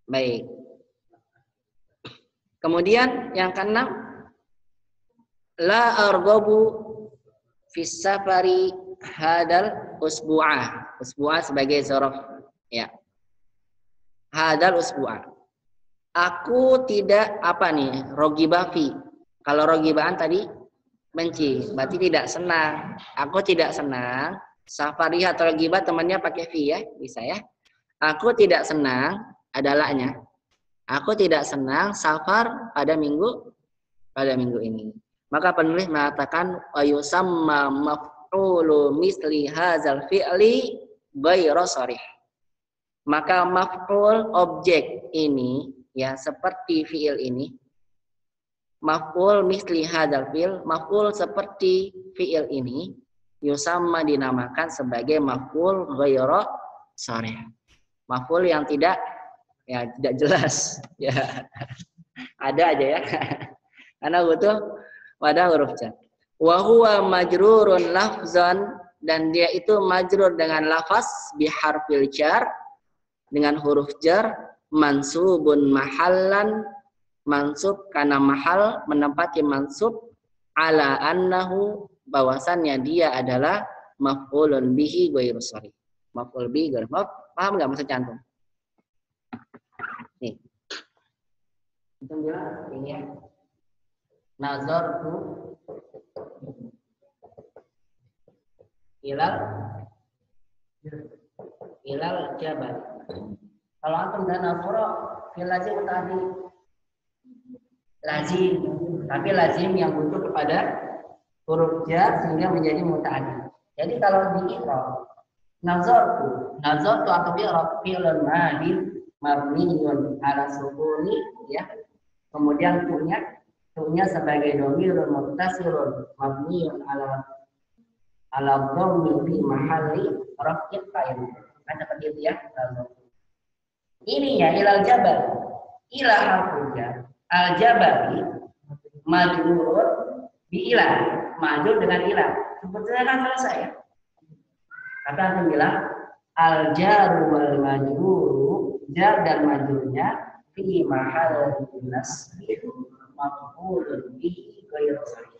[SPEAKER 1] Baik. Kemudian yang keenam, la arghabu fis safari hadal usbu'ah. Usbu'ah sebagai zorof, ya. Hadal usbu'ah. Aku tidak apa nih, rogiba fi. Kalau rogibaan tadi benci, berarti tidak senang. Aku tidak senang. Safari atau rogiba temannya pakai fi ya, bisa ya. Aku tidak senang adalahnya. Aku tidak senang safar pada minggu pada minggu ini. Maka penulis mengatakan ayusamma maf'ulu misli hadzal fi'li ghairu sharih. Maka maf'ul objek ini ya seperti fi'il ini. Maf'ul misli hadzal fi'l, maf'ul seperti fi'il ini yusamma dinamakan sebagai maf'ul ghairu sharih. Maf'ul yang tidak ya tidak jelas ya. Ada aja ya. Karena butuh pada huruf jar. Wa huwa majrurun lafzan, dan dia itu majrur dengan lafaz bi harfil jar, dengan huruf jar, mansubun mahallan, mansub karena mahal menempati mansub, ala annahu bahwasannya dia adalah maf'ulun bihi ghairu sharih. Maf'ul bihi ghairu. Paham enggak maksud cantum? Nih. Itu bilang ini ya. Nazartu ilal ilal jabal. Kalau antum dan nazara fil lazim tadi lazim, tapi lazim yang butuh kepada huruf jar sehingga menjadi muta'addi. Jadi kalau di i'rab nazartu, nazartu atau i'rab fi'lun madhi mabniun ala sukuni ya. Kemudian punya punya sebagai dhamirun muttasilun mabniun ala ala dhammi fi mahalli raf'in fa'il. Kan seperti itu ya. Ini ya ilal jabal. Ila harful jar. Al jabali majrur bi ila. Majrur dengan ila. Sebetulnya kan selesai ya. Kata antum bilang al jaru wal majruru, jar dan majrurnya fi mahalli nasbi maf'ulun bihi ghairu sharih.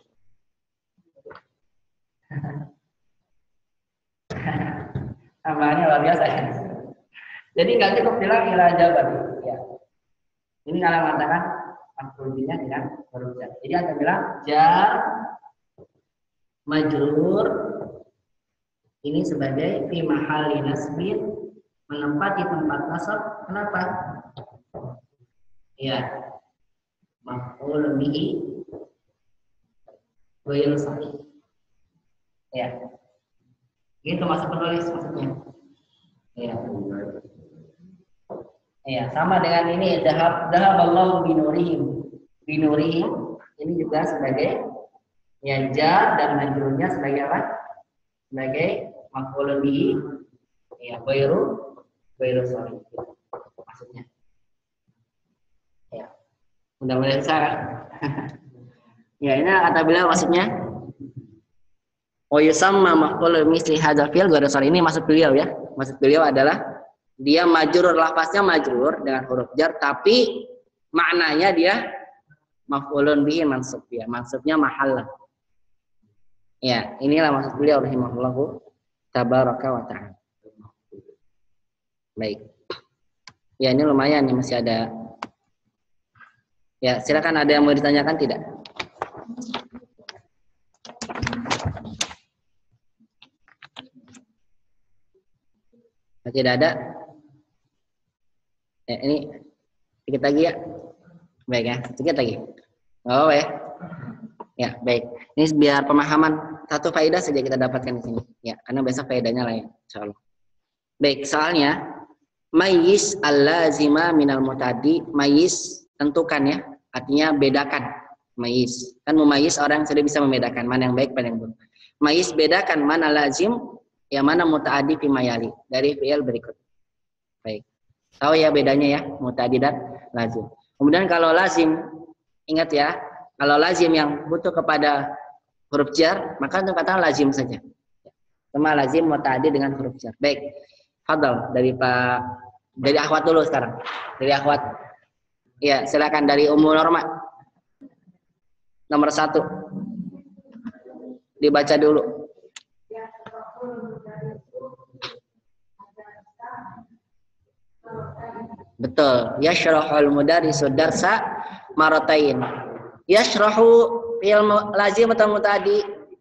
[SPEAKER 1] Tambahannya luar biasa ya. Jadi nggak cukup bilang ila jabal ya. Ini kalau mengatakan maf'ul bihi dengan huruf jar. Jadi akan bilang jar majrur ini sebagai fi mahalli nasbin, menempati tempat nasab. Kenapa? Ya. Maf'ul bihi ghairu sharih. Ya. Itu maksud penulis maksudnya. Ya. Ya, sama dengan ini dahab dahaballahu binurihim. Binurihim ini juga sebagai ya jar dan majrurnya sebagai apa? Sebagai maf'ul bihi ya ghairu ghairu sharih. Maksudnya. Ya. Mudah-mudahan salah. Ya, ini kata beliau maksudnya wa yusamma maf'ul misli hadzal fi'l ghairu sharih. Ini maksud beliau ya. Maksud beliau adalah dia majrur, lafaznya majrur dengan huruf jar, tapi maknanya dia maf'ulun bihi mansub ya. Mansubnya mahallan. Ya, inilah maksud beliau rahimahullahu tabaraka wa ta'ala. Baik. Ya, ini lumayan nih, masih ada. Ya, silakan, ada yang mau ditanyakan tidak? Tidak ada. Ya, ini sedikit lagi ya. Baik ya, sedikit lagi. Oh ya. Ya, baik. Ini biar pemahaman, satu faedah saja kita dapatkan di sini. Ya, karena besok faedahnya lain, insyaallah. Baik, soalnya mayyiz al-lazima minal mutadi, mayyiz tentukan ya, artinya bedakan. Mayyiz. Kan mumayyiz orang yang sudah bisa membedakan mana yang baik, mana yang buruk. Mayyiz bedakan mana lazim, yang mana mutaadi fi mayali dari fi'il berikut. Baik. Tahu ya bedanya ya, mutaadi dan lazim. Kemudian kalau lazim, ingat ya, kalau lazim yang butuh kepada huruf jar, maka untuk kata lazim saja. Cuma lazim mutaadi dengan huruf jar. Baik. Fadal dari Pak Dari akhwat dulu sekarang. Dari akhwat. Ya, silakan dari Ummu Norma. Nomor satu. Dibaca dulu. Betul. Yashrahul mudarrisu darsa maratain. Yashrahu fi'il lazim atau mutadi?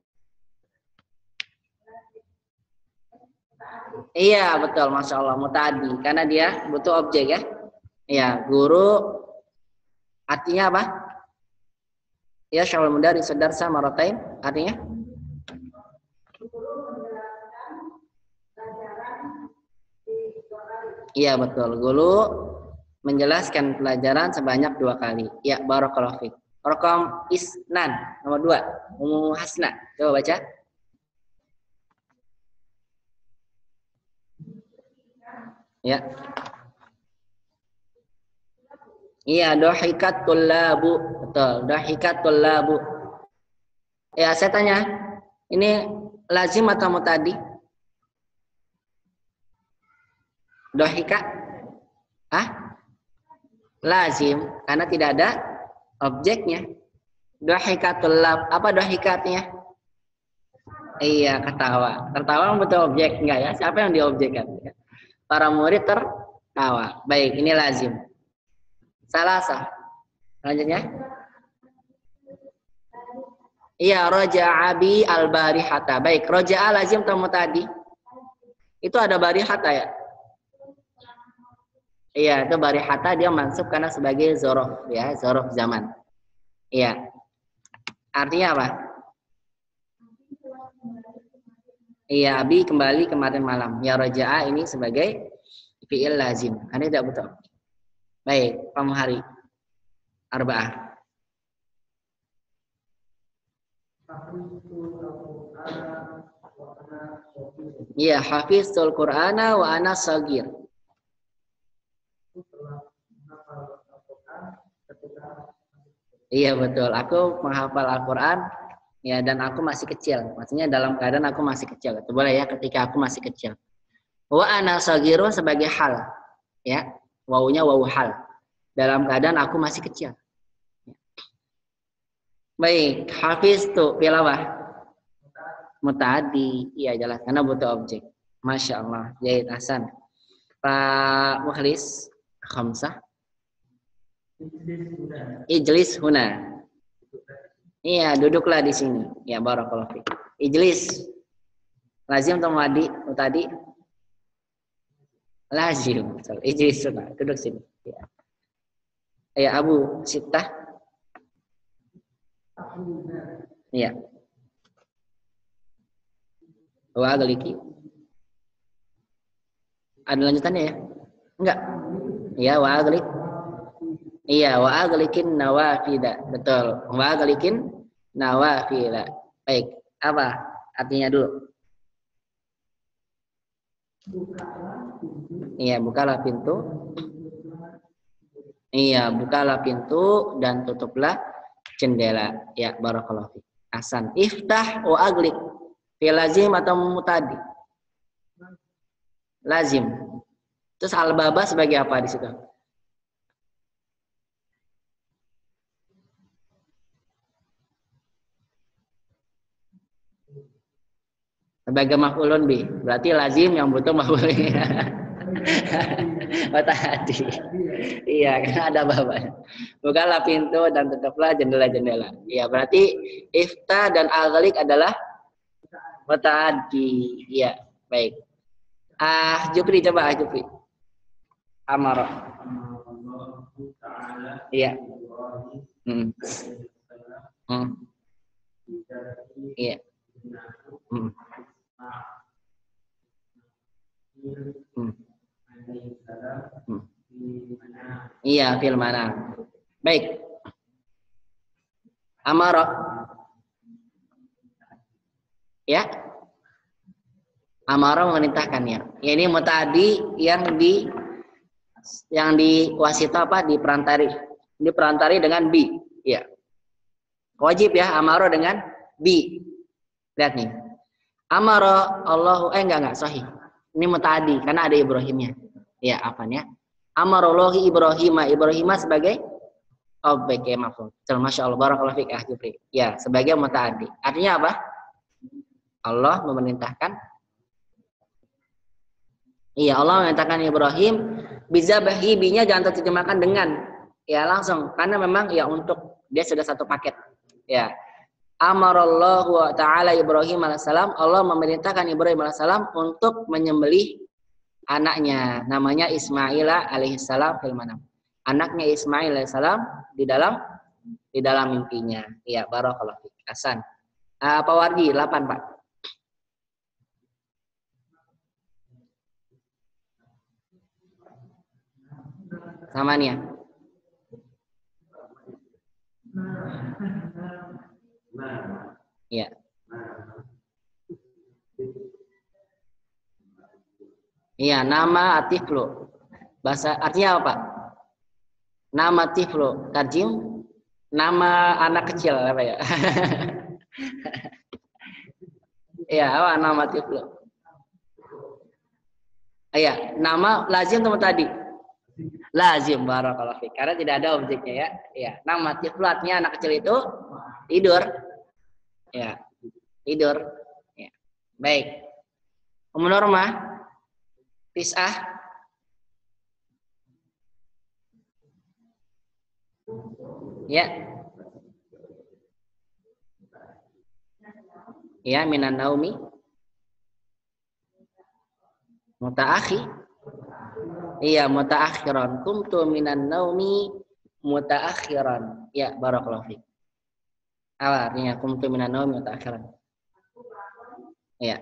[SPEAKER 1] Iya, betul. Masya Allah, mutadi. Karena dia butuh objek ya. Iya, guru artinya apa? Yashrahul mudarrisu darsa maratain. Artinya? Iya betul, guru menjelaskan pelajaran sebanyak dua kali. Ya, barakallahu fiik. Raqam isnan, nomor dua, Ummu Hasna. Coba baca. Ya. Iya, dahikat tullabu. Betul, dahikat tullabu. Ya, saya tanya, ini lazim atau mutadi? Dohika, ah, lazim karena tidak ada objeknya. Dohikatul lab, apa dohikatnya? Iya, ketawa. Tertawa betul objek enggak ya? Siapa yang diobjekkan? Para murid tertawa. Baik, ini lazim. Salasa. Selanjutnya. Iya, roja'a bi al-barihata. Baik, roja'a lazim atau mutadi? Itu ada barihata ya? Iya, itu barihata dia mansub karena sebagai zorof ya, zorof zaman. Iya. Artinya apa? Iya, abi kembali kemarin malam. Ya roja'a ini sebagai fi'il lazim. Karena tidak betul. Baik, pamhari. Arba'ah. Iya, hafizul Qur'ana wa ana sagir. Iya betul, aku menghafal Al-Quran ya dan aku masih kecil. Maksudnya dalam keadaan aku masih kecil. Itu boleh ya, ketika aku masih kecil. Wa ana sagirun sebagai hal, ya, wawunya wawu hal. Dalam keadaan aku masih kecil. Baik, hafiz tuh pilawah. Mutadi, iya jelas karena butuh objek. Masya Allah, Zaid Hasan. Pak Mukhlis, khamsah. Ijlis huna. Iya, duduklah di sini. Ya, barakallahu fiik. Ijlis. Lazim atau mutadi? Mutadi? Lazim. Ijlis huna. Duduk sini. Ya. Ya, Abu Sittah. Iya. Wa agliki. Ada lanjutannya ya? Enggak. Iya, wa aglik. Iya, wa aglikin nawafida. Betul. Wa aglikin nawafila. Baik. Apa artinya dulu? Iya, bukalah pintu. Iya, bukalah pintu dan tutuplah jendela. Ya, barakallahu fiik. Hasan. Iftah wa aglik. Fi lazim atau mutadi? Lazim. Terus al-baba sebagai apa di situ? Sebagai maf'ulun bi. Berarti lazim yang butuh maf'ulun. Mutadi. Iya, karena ada baba. Bukalah pintu dan tutuplah jendela-jendela. Iya, berarti ifta dan aghliq adalah mutadi. Iya, baik. Ah, Jupri coba ah Jupri. Amara. Iya. Hmm. Hmm. Iya. Hmm. Hmm. Hmm. Iya, fil mana. Baik. Amara. Ya. Amara memerintahkan ya. Ini mutadi yang di yang diwasita apa? Diperantari. Diperantari dengan bi. Ya. Wajib ya amara dengan bi. Lihat nih. Amara Allahu eh enggak enggak sahih. Ini mutadi karena ada Ibrahimnya. Ya, apanya? Amarullah Ibrahim, Ibrahim sebagai objek ya maf'ul. Masya Allah, barakallahu fiik, ah Jupri. Ya, sebagai muta'addi. Artinya apa? Allah memerintahkan. Iya, Allah memerintahkan Ibrahim bizabahi, binya jangan terjemahkan dengan. Ya, langsung. Karena memang ya untuk dia sudah satu paket. Ya. Amarallahu ta'ala Ibrahim alaihissalam, Allah memerintahkan Ibrahim alaihissalam untuk menyembelih anaknya, namanya Ismail alaihissalam fil manam. Anaknya Ismail alaihissalam di dalam di dalam mimpinya. Ya, barakallahu fiik. Hasan. Uh, Pak Wardi, delapan, Pak. Samanya. Ya. Iya, nama atiflu. Bahasa artinya apa, Pak? Nama tiflu, tajim, nama anak kecil apa ya? Iya, apa nama tiflu? Iya, nama lazim teman tadi. Lazim, barakallahu fiik. Karena tidak ada objeknya ya. Iya, nama tiflu artinya anak kecil itu tidur. Ya, tidur. Ya. Baik. Umum norma tis'ah. Ya. Ya, minan naumi. Mutaakhi. Iya, mutaakhiran. Kumtu minan naumi mutaakhiran. Ya, barakallahu fiik. Apa artinya kumtu minan naumi mutaakhiran? Iya.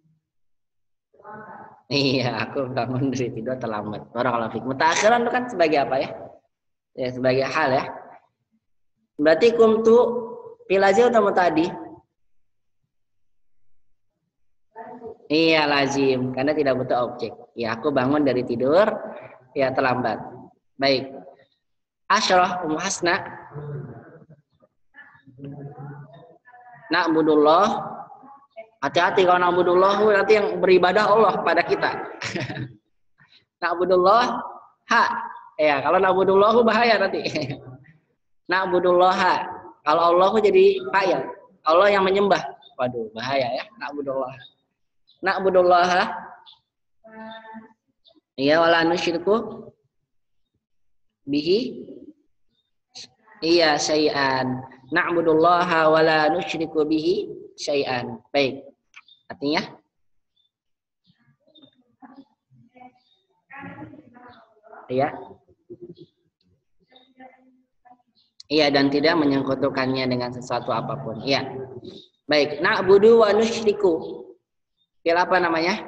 [SPEAKER 1] Iya, aku bangun dari tidur terlambat. Barakallahu fiik. Mutaakhiran itu kan sebagai apa ya? Ya, sebagai hal ya. Berarti kumtu pilazim atau mutadi? Iya, lazim, karena tidak butuh objek. Ya, aku bangun dari tidur, ya terlambat. Baik. Asyrah Ummu Hasna. Na'budullah. Hati-hati kalau na'budullah nanti yang beribadah Allah pada kita. Na'budullah ha. Ya, kalau na'budullah bahaya nanti. Na'budullah ha. Kalau Allah jadi fa'il. Allah yang menyembah. Waduh, bahaya ya. Na'budullah. Na'budullah ha. Iya, wala nusyriku bihi. Iya, syai'an. Na'budullaha wala nusyriku bihi syai'an. Baik. Artinya? Iya. Iya, dan tidak menyangkutukannya dengan sesuatu apapun. Iya. Baik. Na'budu wa nusyriku. Fi'il apa namanya?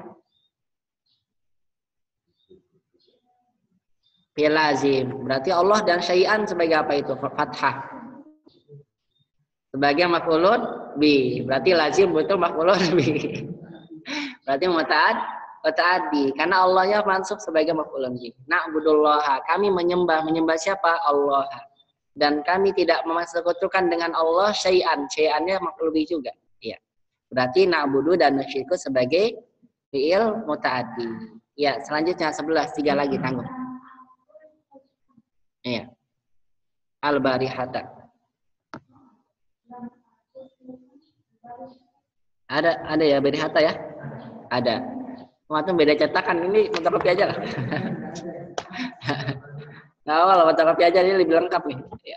[SPEAKER 1] Fi'il lazim. Berarti Allah dan syai'an sebagai apa itu? Fathah. Sebagai maf'ulun bi. Berarti lazim betul maf'ulun bi. Berarti muta'ad, muta'addi. Karena Allahnya mansub sebagai maf'ulun bi. Na'budullaha. Kami menyembah. Menyembah siapa? Allah. Dan kami tidak memasukkan dengan Allah syai'an. Syai'annya maf'ul bi juga. Iya. Berarti na'budu dan nusyriku sebagai fi'il muta'addi. Ya, selanjutnya sebelas, tiga lagi tanggung. Iya. Al-barihata. Ada ada ya barihata ya? Ada. Macam beda cetakan, ini fotokopi aja lah. Nah, kalau fotokopi aja ini lebih lengkap nih. Ya.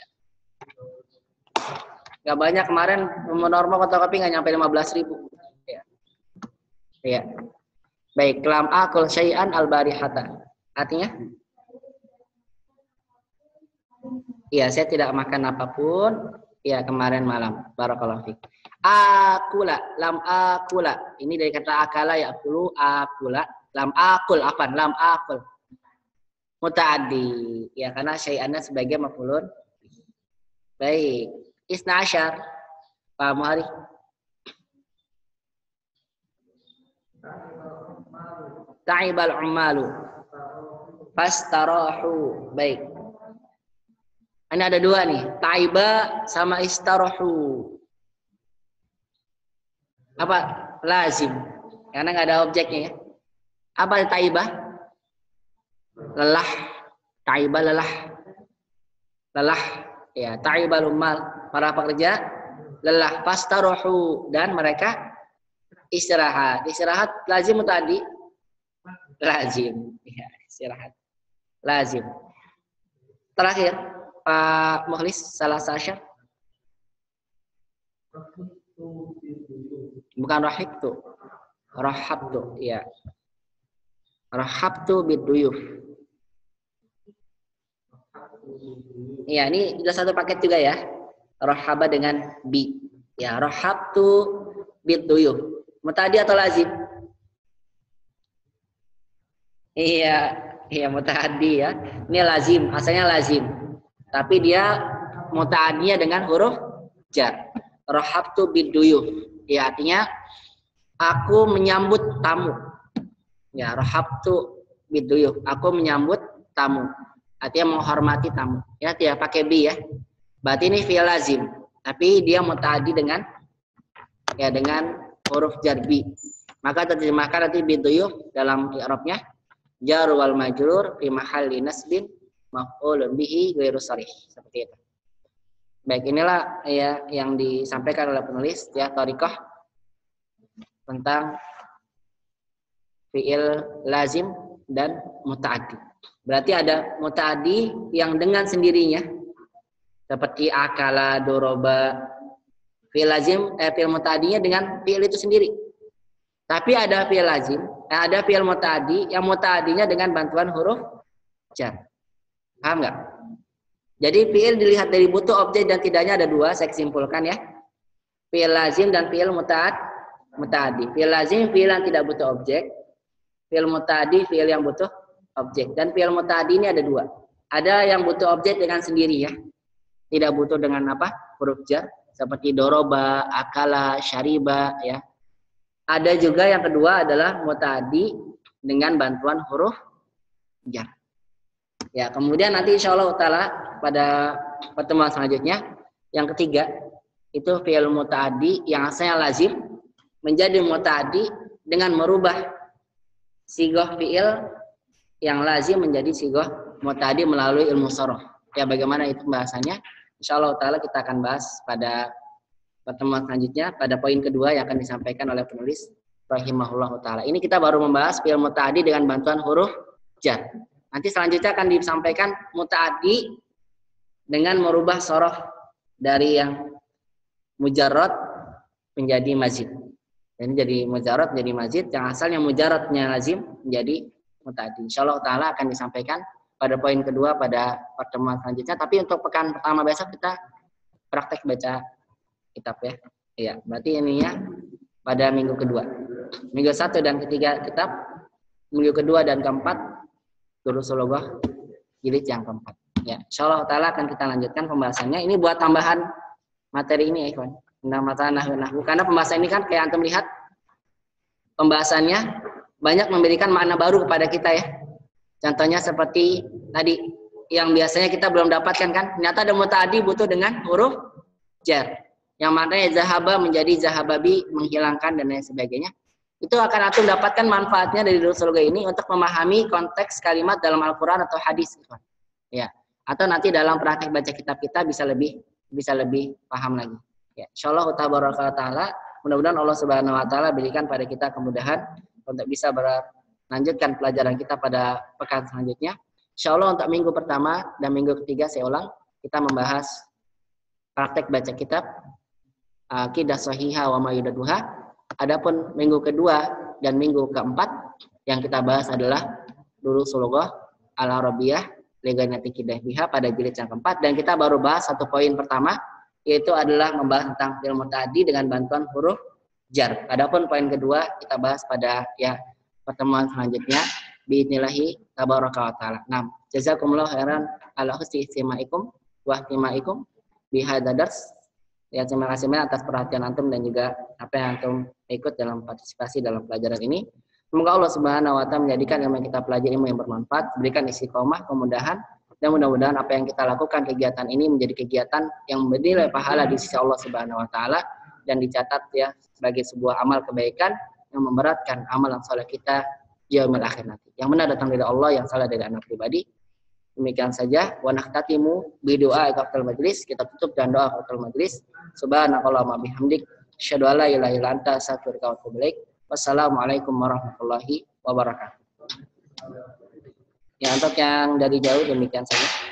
[SPEAKER 1] Gak banyak kemarin normal fotokopi nggak nyampe lima belas ribu. Ya. Ya. Baik, lam akul syai'an al-barihata. Artinya? Iya, saya tidak makan apapun ya kemarin malam. Barakallahu fiik. Akula, lam akula. Ini dari kata akala ya akulu, akula. Lam akul, apa? Lam akul. Muta'addi. Ya, karena syai'annya sebagai maf'ulun. Baik. Isna asyar. Pak Muhari. Ta'ibal ummalu. Fastarahu. Baik. Ini ada dua nih. Ta'iba sama istarahu. Apa? Lazim. Karena nggak ada objeknya ya. Apa ta'iba? lelah, taiba lelah, lelah, ya taibal ummal, para pekerja lelah, fastarohu, dan mereka istirahat. Istirahat lazim tadi, lazim, ya istirahat, lazim. Terakhir, Pak Mukhlis, salah satu, bukan rahibtu, rahabtu, ya, rahabtu biduyuf. Ya, ini sudah satu paket juga ya. Rahaba dengan bi. Ya, rahabtu biduyuf. Mutadi atau lazim? Iya, iya mutadi ya. Ini lazim, asalnya lazim. Tapi dia mutadinya dengan huruf jar. Rahabtu biduyuf. Ya, artinya aku menyambut tamu. Ya, rahabtu biduyuf. Aku menyambut tamu. Artinya menghormati tamu. Ya, tidak pakai bi ya. Berarti ini fi'il lazim. Tapi dia muta'addi dengan ya dengan huruf jar bi. Maka terjemahkan nanti biduyuf dalam i'rabnya jar wal majrur fi mahalli nasbin maf'ulun bihi ghairu sharih. Seperti itu. Baik, inilah ya yang disampaikan oleh penulis ya thariqah tentang fi'il lazim dan muta'addi. Berarti ada muta'addi yang dengan sendirinya seperti akala, doroba, fi'il lazim, eh, fi'il muta'addinya dengan fi'il itu sendiri. Tapi ada fi'il lazim, eh, ada fi'il muta'addi yang muta'addinya dengan bantuan huruf jar. Paham nggak? Jadi fi'il dilihat dari butuh objek dan tidaknya ada dua, saya simpulkan ya. Fi'il lazim dan fi'il muta'ad, muta'addi. Fi'il lazim fi'il yang tidak butuh objek. Fi'il muta'addi fi'il yang butuh objek. Dan fi'il muta'addi ini ada dua. Ada yang butuh objek dengan sendiri ya. Tidak butuh dengan apa? Huruf jar. Seperti doroba, akala, syariba ya. Ada juga yang kedua adalah muta'addi dengan bantuan huruf jar. Ya, kemudian nanti insyaallah taala pada pertemuan selanjutnya yang ketiga itu fi'il muta'addi yang asalnya lazim menjadi muta'addi dengan merubah sighah fi'il yang lazim menjadi sighah muta'addi melalui ilmu sharh. Ya, bagaimana itu bahasannya? Insyaallah taala kita akan bahas pada pertemuan selanjutnya pada poin kedua yang akan disampaikan oleh penulis rahimahullahu taala. Ini kita baru membahas fi'il muta'addi dengan bantuan huruf jar. Nanti selanjutnya akan disampaikan muta'addi dengan merubah soroh dari yang mujarrad menjadi mazid. Jadi jadi mujarrad menjadi mazid, yang asalnya mujarradnya lazim menjadi muta'addi. Insyaallah taala akan disampaikan pada poin kedua pada pertemuan selanjutnya. Tapi untuk pekan pertama besok kita praktek baca kitab ya. Iya, berarti ininya pada minggu kedua. Minggu satu dan ketiga kitab, minggu kedua dan keempat Durusul Lughah jilid yang keempat. Ya, insyaallah taala akan kita lanjutkan pembahasannya. Ini buat tambahan materi ini ya, ikhwan. Tentang masalah nahwu. Karena pembahasan ini kan kayak antum lihat pembahasannya banyak memberikan makna baru kepada kita ya. Contohnya seperti tadi yang biasanya kita belum dapatkan kan. Ternyata ada muta'addi butuh dengan huruf jar. Yang maknanya zahaba menjadi zahababi, menghilangkan dan lain sebagainya. Itu akan antum dapatkan manfaatnya dari Durusul Lughah ini untuk memahami konteks kalimat dalam Al-Qur'an atau hadis. Ya. Atau nanti dalam praktek baca kitab kita bisa lebih bisa lebih paham lagi. Ya, insyaallah taala mudah-mudahan Allah Subhanahu wa taala berikan pada kita kemudahan untuk bisa melanjutkan pelajaran kita pada pekan selanjutnya. Insyaallah untuk minggu pertama dan minggu ketiga saya ulang kita membahas praktek baca kitab Aqidah Shahihah wa ma yudaduha. Adapun minggu kedua dan minggu keempat yang kita bahas adalah Durusul Lughah Al-Arabiyyah Liganati Kidah Biha pada jilid yang keempat, dan kita baru bahas satu poin pertama yaitu adalah membahas tentang fi'il muta'addi dengan bantuan huruf jar. Adapun poin kedua kita bahas pada ya pertemuan selanjutnya biidznillah tabaraka wa taala. Nah, jazakumullah khairan ala husni istimaikum wa ihtimaikum bihadza dars. Ya, terima kasih banyak atas perhatian antum dan juga apa yang antum ikut dalam partisipasi dalam pelajaran ini. Semoga Allah Subhanahu wa taala menjadikan ilmu yang kita pelajari ilmu yang bermanfaat, berikan istiqomah, kemudahan, dan mudah-mudahan apa yang kita lakukan kegiatan ini menjadi kegiatan yang bernilai pahala di sisi Allah Subhanahu wa taala dan dicatat ya sebagai sebuah amal kebaikan yang memberatkan amalan saleh kita yaumil akhir nanti. Yang benar datang dari Allah, yang salah dari anak pribadi. Demikian saja. Wa nakhtatimu bi doa iqafal majlis. Kita tutup dengan doa iqafal majlis. Subhanakallahumma bihamdik asyhadu an la ilaha illa anta astaghfiruka wa atubu ilaik. Wassalamualaikum warahmatullahi wabarakatuh. Ya, untuk yang dari jauh demikian saja.